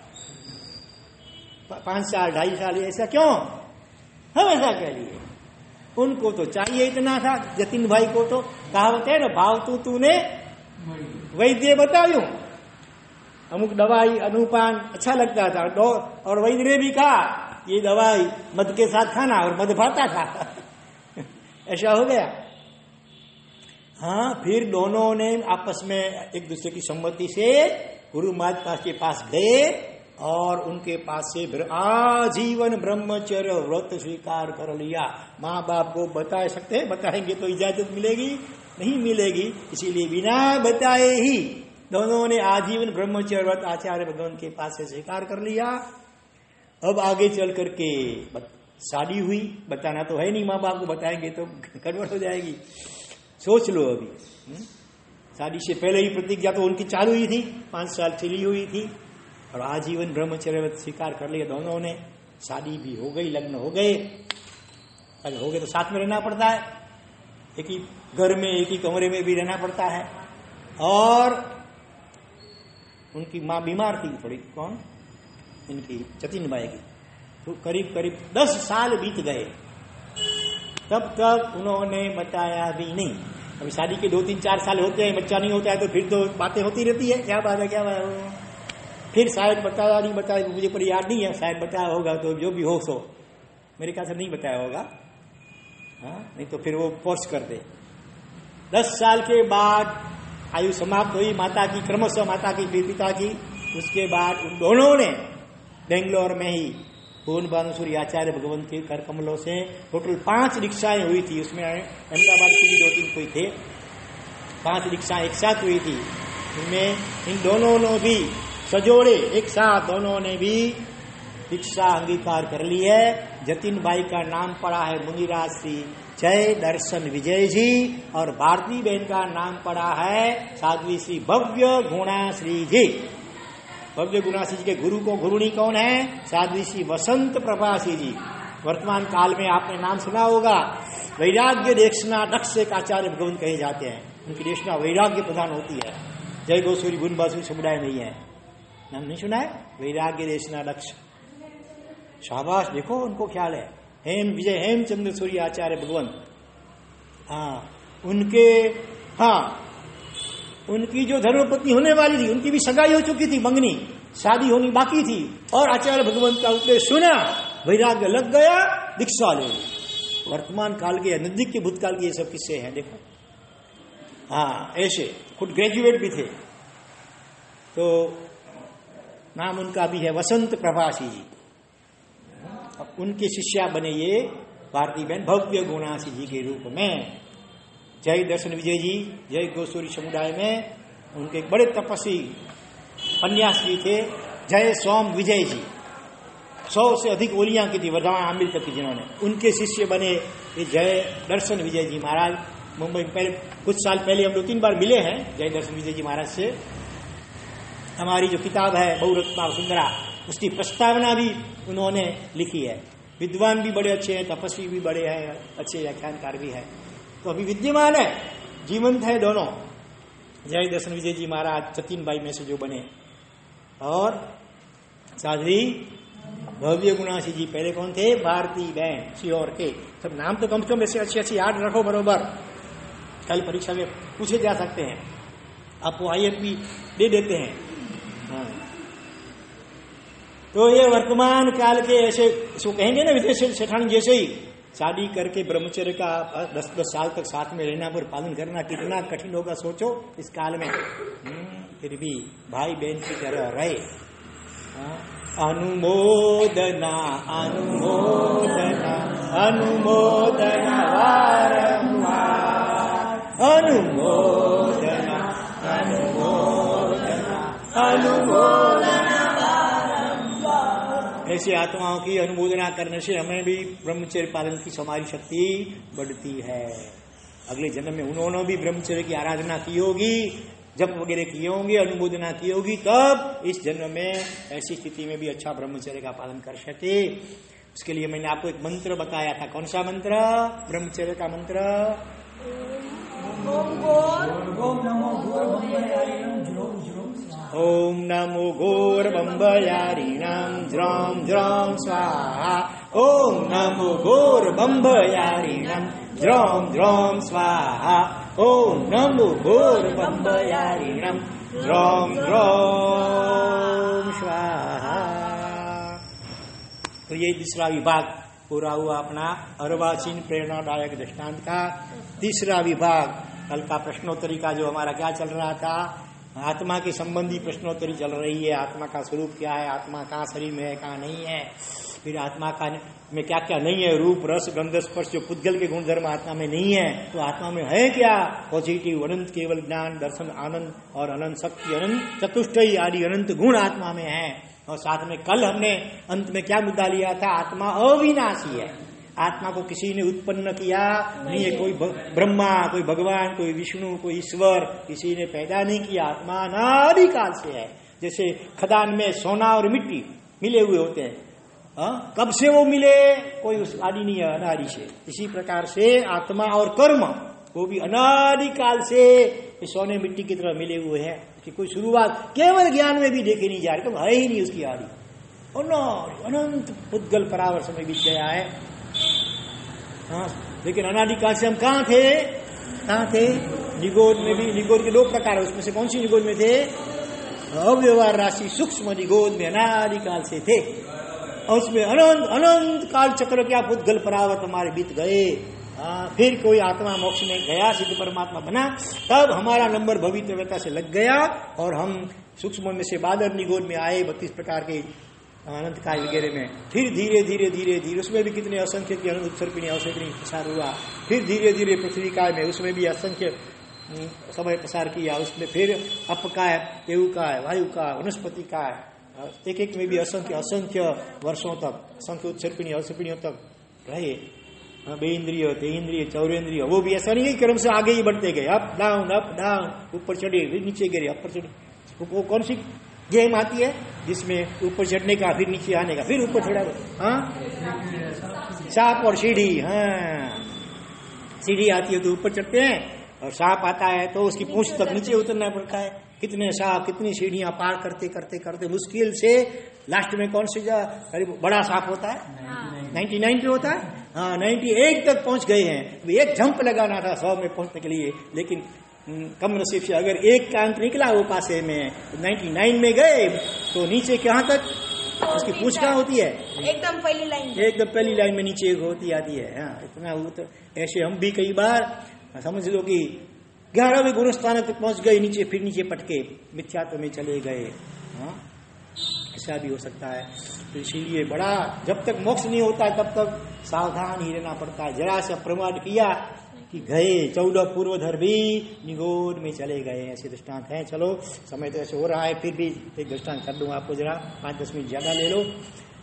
[SPEAKER 1] 5 साल 2.5 साल ऐसा क्यों? हम ऐसा कह लिए। उनको तो चाहिए इतना था, जतिन भाई को तो कहावत है ना, भाव तूने वैद्य बताऊं। अमुक दवाई अनुपान अच्छा लगता था और वैद्य ने भी कहा ये दवाई मद के साथ खाना, और मद भाता था। ऐसा हो गया। हाँ, फिर दोनों ने आपस में एक दूसरे की सम्मति से गुरु महाराज के पास गए और उनके पास से आजीवन ब्रह्मचर्य व्रत स्वीकार कर लिया। माँ बाप को बता सकते हैं, बताएंगे तो इजाजत मिलेगी? नहीं मिलेगी। इसीलिए बिना बताए ही दोनों ने आजीवन ब्रह्मचर्य व्रत आचार्य भगवान के पास से स्वीकार कर लिया। अब आगे चल करके शादी हुई। बताना तो है नहीं, माँ बाप को बताएंगे तो गड़बड़ हो जाएगी। सोच लो अभी, शादी से पहले ही प्रतिज्ञा तो उनकी चालू ही थी, 5 साल चली हुई थी और आजीवन ब्रह्मचर्य व्रत स्वीकार कर लिया दोनों ने। शादी भी हो गई, लग्न हो गए। अगर हो गए तो साथ में रहना पड़ता है, एक ही घर में एक ही कमरे में भी रहना पड़ता है। और उनकी माँ बीमार थी थोड़ी, कौन? इनकी जतिन बाई की। तो करीब करीब 10 साल बीत गए, तब तक उन्होंने बताया भी नहीं। अभी शादी के 2, 3, 4 साल होते हैं, बच्चा नहीं होता है तो फिर तो बातें होती रहती है, क्या बात है क्या बात है। फिर शायद बताया नहीं बताया, मुझे पर याद नहीं है, शायद बताया होगा तो जो भी हो सो, मेरे ख्याल से नहीं बताया होगा। हाँ, नहीं तो फिर वो फोर्स कर दे। 10 साल के बाद आयु समाप्त हुई माता की, क्रमशः माता की फिर पिता की। उसके बाद उन दोनों ने बेंगलोर में ही पूर्ण भानुसूरी आचार्य भगवंत के कर कमलों से टोटल 5 दीक्षाएं हुई थी। उसमें अहमदाबाद की भी 2-3 कोई थे। 5 दीक्षाएं एक साथ हुई थी। इनमें इन दोनों ने भी सजोड़े एक साथ दोनों ने भी दीक्षा अंगीकार कर ली है। जतिन बाई का नाम पड़ा है मुनिराज श्री जय दर्शन विजय जी, और भारती बहन का नाम पड़ा है साध्वी श्री भव्य गुणा श्री जी। भव्य गुणा श्री जी के गुरु को गुरुणी कौन है? साध्वी श्री वसंत प्रभासी जी। वर्तमान काल में आपने नाम सुना होगा, वैराग्य देशना दक्ष एक आचार्य भगवान कहे जाते हैं। उनकी देशना वैराग्य प्रधान होती है। जय गोसूरी गुण बासुरी समुदाय नहीं है, नाम नहीं सुना है? वैराग्य देशना दक्ष, शाबाश, देखो उनको ख्याल है। हेम विजय हेमचंद्र सूर्य आचार्य भगवंत, हाँ उनके, हाँ उनकी जो धर्मपत्नी होने वाली थी उनकी भी सगाई हो चुकी थी, मंगनी, शादी होनी बाकी थी, और आचार्य भगवंत का उपदेश सुना, वैराग्य लग गया, दीक्षा ले ली। वर्तमान काल के, नजदीक के भूतकाल के ये सब किस्से हैं, देखो। हाँ, ऐसे खुद ग्रेजुएट भी थे। तो नाम उनका भी है वसंत प्रभासी जी। उनके शिष्या बने ये भारती बहन भव्य गुणासी जी के रूप में। जय दर्शन विजय जी, जय गोसूरी समुदाय में उनके एक बड़े तपस्वी सन्यासी थे, जय सोम विजय जी। 100 से अधिक ओलियां की थी वर्धमान आमिल तक की, जिन्होंने उनके शिष्य बने ये जय दर्शन विजय जी महाराज। मुंबई में पहले कुछ साल पहले हम 2-3 बार मिले हैं जय दर्शन विजय जी महाराज से। हमारी जो किताब है बहुरत्ना सुंदरा, उसकी प्रस्तावना भी उन्होंने लिखी है। विद्वान भी बड़े अच्छे हैं, तपस्वी भी बड़े हैं, अच्छे व्याख्यानकार भी है। तो अभी विद्यमान है, जीवंत है दोनों, जय दर्शन विजय जी महाराज जतीन बाई में से जो बने, और साध्वी भव्य गुणासी जी। पहले कौन थे? भारती बहन सीहोर के। सब नाम तो कम से कम ऐसे अच्छे याद रखो बरोबर, कल परीक्षा में पूछे जा सकते हैं, आपको IMP दे देते हैं। हाँ। तो ये वर्तमान काल के ऐसे इसको कहेंगे ना विदेश सेठानी जैसे ही, शादी करके ब्रह्मचर्य का 10-10 साल तक साथ में रहना पर पालन करना कितना कठिन होगा सोचो इस काल में। फिर भी भाई बहन की तरह रहे। अनुमोदना अनुमोदना अनुमोदना वारंवार, अनुमोदना अनुमोदना अनुमोदना। ऐसी आत्माओं की अनुमोदना करने से हमें भी ब्रह्मचर्य पालन की हमारी शक्ति बढ़ती है। अगले जन्म में उन्होंने भी ब्रह्मचर्य की आराधना की होगी, जप वगैरह किए होंगे, अनुमोदना की होगी, तब इस जन्म में ऐसी स्थिति में भी अच्छा ब्रह्मचर्य का पालन कर सके। उसके लिए मैंने आपको एक मंत्र बताया था। कौन सा मंत्र? ब्रह्मचर्य का मंत्र। ओम नमो घोर बम्बयारिणम ज्राम ज्राम स्वाहा। ओम नमो घोर बम्बयारिणम ज्राम ज्राम स्वाहा। ओम नमो घोर बम्बयारिणम ज्राम ज्राम स्वाहा। तो ये तीसरा विभाग पूरा हुआ अपना अर्वाचीन प्रेरणादायक दृष्टांत का तीसरा विभाग। कल का प्रश्नोत्तरी का जो हमारा क्या चल रहा था, आत्मा के संबंधी प्रश्नोत्तरी चल रही है। आत्मा का स्वरूप क्या है, आत्मा कहाँ शरीर में है, कहाँ नहीं है, फिर आत्मा का में क्या क्या नहीं है, रूप रस गंध स्पर्श जो पुद्गल के गुणधर्म आत्मा में नहीं है, तो आत्मा में है क्या? पॉजिटिव अनंत केवल ज्ञान दर्शन आनंद और अनंत शक्ति अनंत चतुष्टयी आदि अनंत गुण आत्मा में है। और साथ में कल हमने अंत में क्या मुद्दा लिया था? आत्मा अविनाशी है। आत्मा को किसी ने उत्पन्न किया नहीं है, कोई ब्रह्मा, कोई भगवान, कोई विष्णु, कोई ईश्वर, किसी ने पैदा नहीं किया। आत्मा अनादि काल से है। जैसे खदान में सोना और मिट्टी मिले हुए होते हैं, कब से वो मिले? कोई उस आदि नहीं है, अनादि से। इसी प्रकार से आत्मा और कर्म वो भी अनादि काल से सोने मिट्टी की तरह मिले हुए हैं कि कोई शुरुआत केवल ज्ञान में भी देखे नहीं जा रही, तो है ही नहीं उसकी आदि। अनंत पुद्गल परावर समय बीत गया है। हाँ, लेकिन अनादि काल से हम कहाँ थे? निगोद में भी। निगोद के 2 प्रकार है, उसमें से कौन सी निगोद में थे? अव्यवहार राशि सूक्ष्म निगोद में अनादि काल से थे, और उसमें अनंत काल चक्र क्या पुद्गल परावर्त हमारे बीत गए। फिर कोई आत्मा मोक्ष में गया, सिद्ध परमात्मा बना, तब हमारा नंबर भवितव्यता से लग गया और हम सूक्ष्म में से बादर निगोद में आए 32 प्रकार के अनंत काल वगैरह में। फिर धीरे धीरे उसमें भी कितने असंख्य की अनंत उत्सर्पिणी अवसर्पिणी प्रसार हुआ। फिर धीरे धीरे पृथ्वी काल में उसमें भी असंख्य समय प्रसार किया। उसमें फिर अप का है, तेऊ का है, वायु का, वनस्पति का है, एक में भी असंख्य वर्षों तक असंख्य उत्सर्पिणी अवसर्पिणियों तक रहे। बेन्द्रिय, तेन्द्रिय, चौरेन्द्रिय, वो भी ऐसा नहीं है क्रम से आगे ही बढ़ते गए, अप डाउन, ऊपर चढ़े फिर नीचे गिरे, ऊपर चढ़े। वो कौन सी गेम आती है जिसमें ऊपर चढ़ने का, फिर नीचे आने का, फिर ऊपर चढ़ा? सांप और सीढ़ी। हाँ, सीढ़ी आती है तो ऊपर चढ़ते हैं, और सांप आता है तो उसकी पूंछ तक नीचे उतरना पड़ता है। कितने सांप, कितनी सीढ़ियां पार करते करते करते मुश्किल से लास्ट में कौन सी बड़ा सांप होता है? 99 पे होता है। हाँ, 98 तक पहुंच गए हैं। एक जंप लगाना था 100 में पहुंचने के लिए, लेकिन कम नसीब से अगर एक का अंक निकला वो पासे में, 99 में गए तो नीचे कहाँ तक उसकी पूंछ कहाँ होती है?
[SPEAKER 2] एकदम पहली लाइन में नीचे होती आती है। हाँ, इतना ऐसे हम भी कई बार समझ लो कि 11वें गुण स्थान तक पहुंच गए, नीचे फिर नीचे पटके मिथ्यात्व में चले गए। हाँ, ऐसा भी हो सकता है। तो इसीलिए बड़ा, जब तक मोक्ष नहीं होता है तब तक सावधान ही रहना पड़ता है। जरा से प्रमाद किया कि गए 14 पूर्वधर भी निगोद में चले गए, ऐसे दृष्टांत हैं। चलो, समय तो ऐसे हो रहा है, फिर भी एक दृष्टांत कर दूं आपको, जरा 5-10 मिनट ज्यादा ले लो।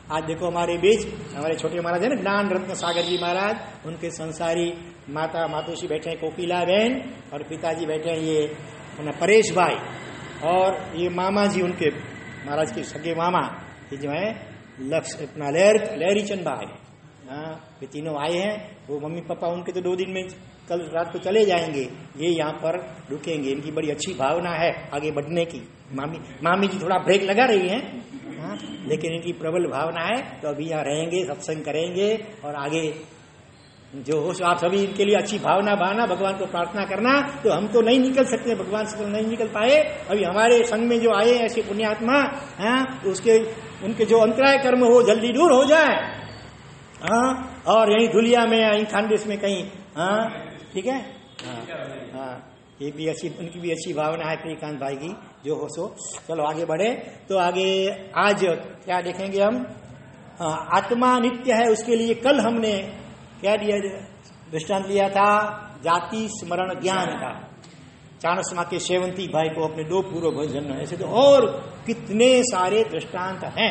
[SPEAKER 2] आज देखो हमारे बीच हमारे छोटे महाराज है ना, ज्ञान रत्न सागर जी महाराज, उनके संसारी माता मातोश्री बैठे हैं कोकिला बहन, और पिताजी बैठे हैं ये परेश भाई, और ये मामा जी उनके महाराज के सगे मामा ये जो है लक्ष्य अपना लहरी चंद भाई, हाँ ये तीनों आए हैं। वो मम्मी पापा उनके तो 2 दिन में कल रात को चले जाएंगे, ये यहाँ पर रुकेंगे। इनकी बड़ी अच्छी भावना है आगे बढ़ने की। मामी जी थोड़ा ब्रेक लगा रही हैं, हाँ, लेकिन इनकी प्रबल भावना है, तो अभी यहाँ रहेंगे, सत्संग करेंगे, और आगे जो हो आप सभी इनके लिए अच्छी भावना बहाना, भगवान को प्रार्थना करना। तो हम तो नहीं निकल सकते, भगवान से तो नहीं निकल पाए, अभी हमारे संग में जो आए ऐसे पुण्यात्मा, हाँ, उसके उनके जो अंतराय कर्म हो जल्दी दूर हो जाए, हाँ, और यहीं धुलिया में यहीं खानदेश में कहीं, हाँ ठीक है, हाँ ये भी अच्छी, उनकी भी अच्छी भावना है प्रियकांत भाई की, जो हो सो। चलो आगे बढ़े। तो आगे आज क्या देखेंगे हम, आत्मा नित्य है, उसके लिए कल हमने क्या दिया, दृष्टांत लिया था जाति स्मरण ज्ञान का। चाणस्मा के शेवंती भाई को अपने 2 पूर्व भजन, ऐसे तो और कितने सारे दृष्टांत हैं।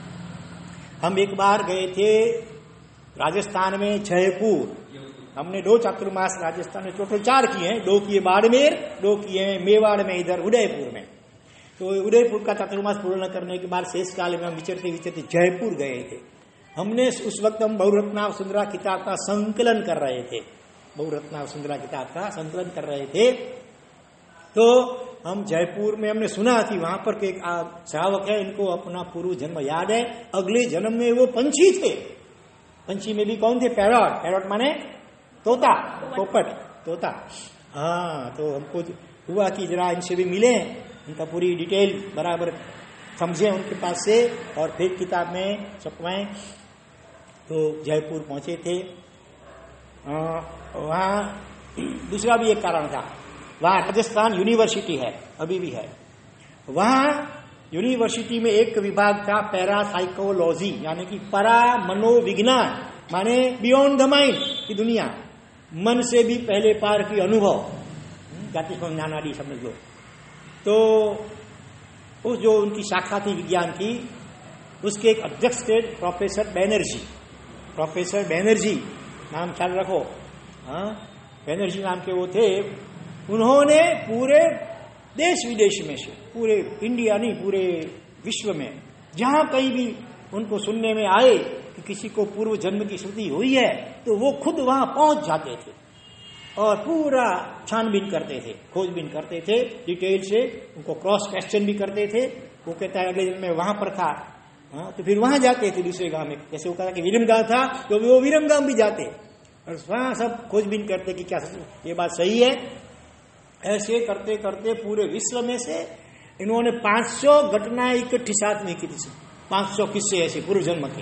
[SPEAKER 2] हम एक बार गए थे राजस्थान में जयपुर, हमने 2 चातुर्मास राजस्थान में टोटल 4 किए हैं, 2 किए बाड़मेर, 2 किए मेवाड़ में इधर उदयपुर में। तो उदयपुर का चातुर्मास पूर्ण करने के बाद शेष काल में हम विचरते विचरते जयपुर गए थे। हमने उस वक्त हम बहुरत्ना सुंदरा किताब का संकलन कर रहे थे, बहुरत्ना सुंदरा किताब का संकलन कर रहे थे। तो हम जयपुर में हमने सुना कि वहां पर एक श्रावक है, इनको अपना पूर्व जन्म याद है, अगले जन्म में वो पंछी थे। पंछी में भी कौन थे, पैरॉट, पैरॉट माने तोता, पोपट, तोता। हाँ, तो हमको हुआ कि जरा इनसे भी मिले, उनका पूरी डिटेल बराबर समझे उनके पास से, और फिर किताब में छपवाएं। तो जयपुर पहुंचे थे। वहाँ दूसरा भी एक कारण था, वहाँ राजस्थान यूनिवर्सिटी है, अभी भी है। वहाँ यूनिवर्सिटी में एक विभाग था पैरासाइकोलॉजी, यानी कि परा मनोविज्ञान, माने बियॉन्ड द माइंड की दुनिया, मन से भी पहले पार की अनुभव, जाति ज्ञान आदि समझ लो। तो उस जो उनकी शाखा थी विज्ञान की, उसके एक अध्यक्ष थे प्रोफेसर बैनर्जी। प्रोफेसर बैनर्जी नाम ख्याल रखो, हाँ, बैनर्जी नाम के वो थे। उन्होंने पूरे देश विदेश में से, पूरे इंडिया नहीं पूरे विश्व में जहां कहीं भी उनको सुनने में आए कि किसी को पूर्व जन्म की स्मृति हुई है, तो वो खुद वहां पहुंच जाते थे और पूरा छानबीन करते थे, खोजबीन करते थे डिटेल से, उनको क्रॉस क्वेश्चन भी करते थे। वो कहता है अगले जन्म में वहां पर था, हाँ, तो फिर वहां जाते थे दूसरे गांव में, जैसे वो कहता कि विरम गांव था तो वो विरम गांव भी जाते और वहां सब खोजबीन करते कि क्या ये बात सही है। ऐसे करते करते पूरे विश्व में से इन्होंने 500 घटनाएं इकट्ठी साथ में की थी, 500 किस्से ऐसे पूर्व जन्म के,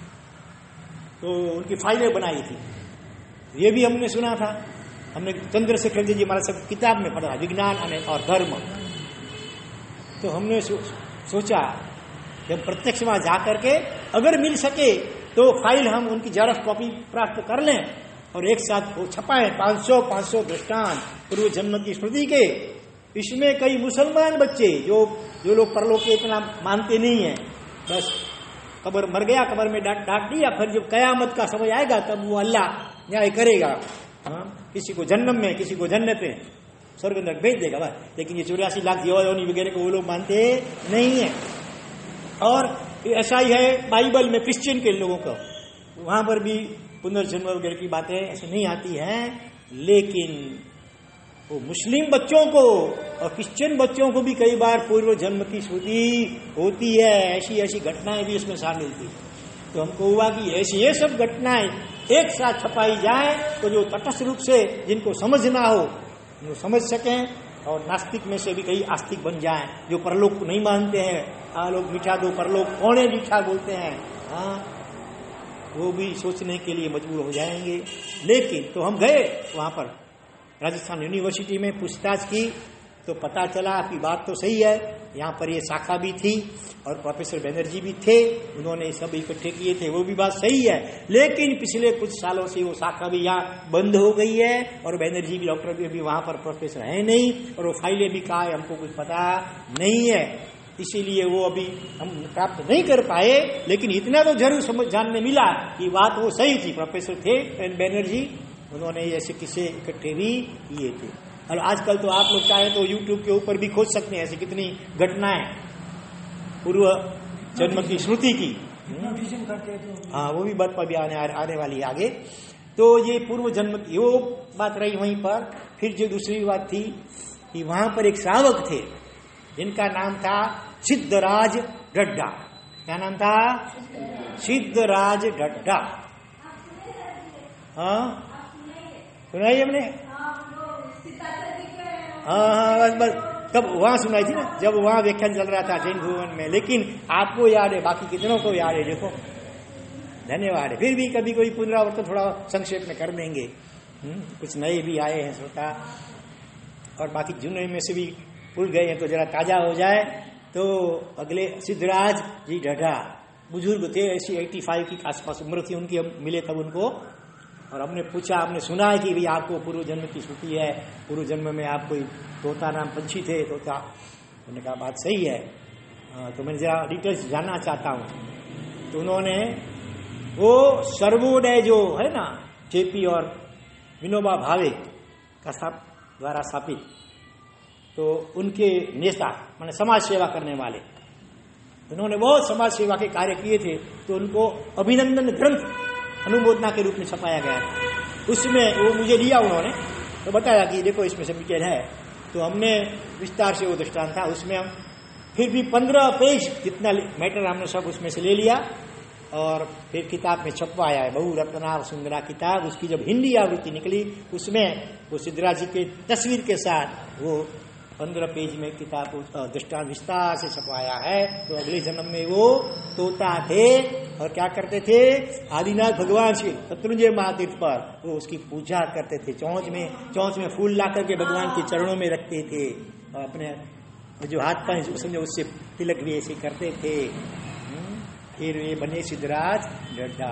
[SPEAKER 2] तो उनकी फाइलें बनाई थी। ये भी हमने सुना था, हमने चंद्रशेखर जी हमारा सब किताब में पढ़ा, विज्ञान और धर्म। तो हमने सोचा कि हम प्रत्यक्ष वहां जाकर के अगर मिल सके तो फाइल हम उनकी जेरॉक्स कॉपी प्राप्त कर लें और एक साथ वो छपाएं, 500 दृष्टांत पूर्व जन्म की स्मृति के। इसमें कई मुसलमान बच्चे जो लोग परलोक के इतना मानते नहीं है, बस कब्र मर गया, कब्र में डांट दिया, फिर जब कयामत का समय आएगा तब वो अल्लाह न्याय करेगा, हाँ, किसी को जन्नत में, किसी को जन्नत में, स्वर्ग नरक भेज देगा बस। लेकिन ये 84 लाख जीवायोनि वगैरह को वो लोग मानते नहीं है। और ऐसा ही है बाइबल में क्रिश्चियन के लोगों को, वहां पर भी पुनर्जन्म वगैरह की बातें ऐसे नहीं आती हैं। लेकिन वो मुस्लिम बच्चों को और क्रिश्चियन बच्चों को भी कई बार पूर्व जन्म की स्मृति होती है, ऐसी घटनाएं भी उसमें शामिल थी। तो हमको हुआ कि ऐसी ये सब घटनाएं एक साथ छपाई जाए तो जो तटस्थ रूप से जिनको समझ ना हो वो समझ सकें, और नास्तिक में से भी कई आस्तिक बन जाएं, जो परलोक को नहीं मानते हैं, लोग मीठा दो परलोक कौन है मीठा बोलते हैं, हाँ, वो भी सोचने के लिए मजबूर हो जाएंगे। लेकिन तो हम गए वहां पर राजस्थान यूनिवर्सिटी में, पूछताछ की तो पता चला कि बात तो सही है, यहाँ पर ये शाखा भी थी और प्रोफेसर बैनर्जी भी थे, उन्होंने सब इकट्ठे किए थे, वो भी बात सही है। लेकिन पिछले कुछ सालों से वो शाखा भी यहाँ बंद हो गई है और बैनर्जी भी, डॉक्टर भी वहां पर प्रोफेसर है नहीं, और वो फाइलें भी कहा है हमको कुछ पता नहीं है। इसीलिए वो अभी हम प्राप्त नहीं कर पाए, लेकिन इतना तो जरूर समझ जानने मिला कि बात वो सही थी। प्रोफेसर थे एन बैनर्जी, उन्होंने ऐसे किस्से इकट्ठे भी किए थे। और आजकल तो आप लोग चाहे तो यूट्यूब के ऊपर भी खोज सकते हैं ऐसी कितनी घटनाएं पूर्व जन्म की स्मृति की। हाँ, वो भी बात पर भी आने वाली है आगे। तो ये पूर्व जन्म की वो बात रही वहीं पर। फिर जो दूसरी बात थी कि वहां पर एक श्रावक थे जिनका नाम था सिद्धराज ढड्ढा। क्या नाम था? सिद्धराज ढड्ढा। हाँ, सुनाई हमने? हाँ, बस तब वहां सुनाई थी ना, जब वहां व्याख्यान चल रहा था जैन भवन में। लेकिन आपको याद है, बाकी कितनों को याद है? देखो, धन्यवाद है। फिर भी कभी कोई पुनरावर्तन थोड़ा संक्षेप में कर देंगे। कुछ नए भी आए हैं श्रोता, और बाकी जुने में से भी भूल गए हैं तो जरा ताजा हो जाए। तो अगले सिद्धराज जी ढड्ढा बुजुर्ग थे, ऐसी 85 की आसपास उम्र थी उनकी। हम मिले तब उनको, और हमने पूछा, हमने सुना है कि भाई आपको पूर्व जन्म की स्मृति है, पूर्व जन्म में आप कोई तोता नाम पंछी थे, तोता। उन्होंने कहा बात सही है। तो मैं जरा डिटेल्स जानना चाहता हूँ। तो उन्होंने वो सर्वोदय जो है ना, जेपी और विनोबा भावे का द्वारा स्थापित, तो उनके नेता माने समाज सेवा करने वाले, उन्होंने बहुत समाज सेवा के कार्य किए थे। तो उनको अभिनंदन ग्रंथ अनुमोदना के रूप में छपाया गया था। उसमें वो मुझे दिया उन्होंने, तो बताया कि देखो इसमें सब डिटेल है। तो हमने विस्तार से वो दृष्टांत था, उसमें हम फिर भी 15 पेज जितना मैटर हमने सब उसमें से ले लिया और फिर किताब में छपवाया है। बहु रत्ना सुंदरा किताब, उसकी जब हिंदी आवृत्ति निकली उसमें वो सिद्धराज जी के तस्वीर के साथ वो 15 पेज में किताब दृष्टांत विस्तार से छपवाया है। तो अगले जन्म में वो तोता थे और क्या करते थे, आदिनाथ भगवान श्री शत्रुंजय महातीर्थ पर वो उसकी पूजा करते थे। चौंच में फूल ला करके भगवान के चरणों में रखते थे और अपने जो हाथ पाए समझो उससे तिलक भी ऐसे करते थे। फिर ये बने सिद्धराज ढड्ढा।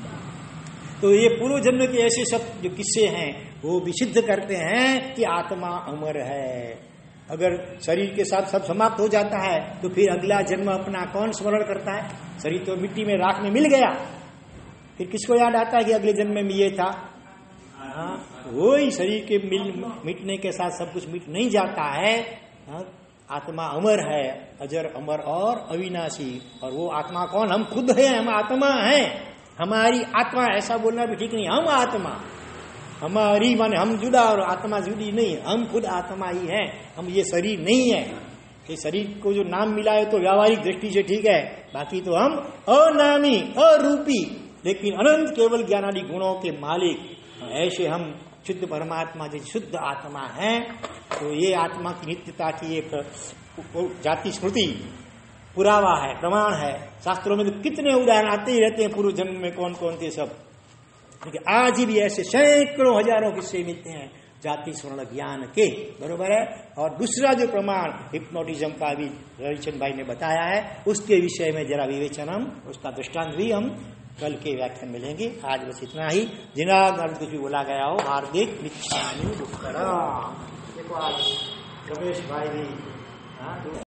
[SPEAKER 2] तो ये पूर्व जन्म के ऐसे सब जो किस्से हैं वो भी सिद्ध करते हैं कि आत्मा अमर है। अगर शरीर के साथ सब समाप्त हो जाता है तो फिर अगला जन्म अपना कौन स्मरण करता है? शरीर तो मिट्टी में राख में मिल गया, फिर किसको याद आता है कि अगले जन्म में ये था? हाँ, वही शरीर के मिटने के साथ सब कुछ मिट नहीं जाता है। हाँ, आत्मा अमर है, अजर अमर और अविनाशी। और वो आत्मा कौन? हम खुद हैं, हम आत्मा हैं। हमारी आत्मा, ऐसा बोलना भी ठीक नहीं, हम आत्मा। हमारी माने हम जुदा और आत्मा जुदी नहीं, हम खुद आत्मा ही है, हम ये शरीर नहीं है। ये शरीर को जो नाम मिला है तो व्यावहारिक दृष्टि से ठीक है, बाकी तो हम अनामी अरूपी लेकिन अनंत केवल ज्ञानादि गुणों के मालिक ऐसे हम शुद्ध परमात्मा जो शुद्ध आत्मा है। तो ये आत्मा की नित्यता की एक जाति स्मृति पुरावा है, प्रमाण है। शास्त्रों में तो कितने उदाहरण आते ही रहते हैं पूर्व जन्म में कौन कौन थे सब, क्योंकि आज भी ऐसे सैकड़ों हजारों किस्से मिलते हैं जाति स्वर्ण ज्ञान के, बरोबर है। और दूसरा जो प्रमाण हिप्नोटिज्म का भी रविचंद भाई ने बताया है, उसके विषय में जरा विवेचन हम उसका दृष्टांत भी हम कल के व्याख्यान में लेंगे। आज बस इतना ही। जिना कुछ भी बोला गया हो हार्दिक मिच्छामि दुक्कड़म। देखो आज रमेश भाई भी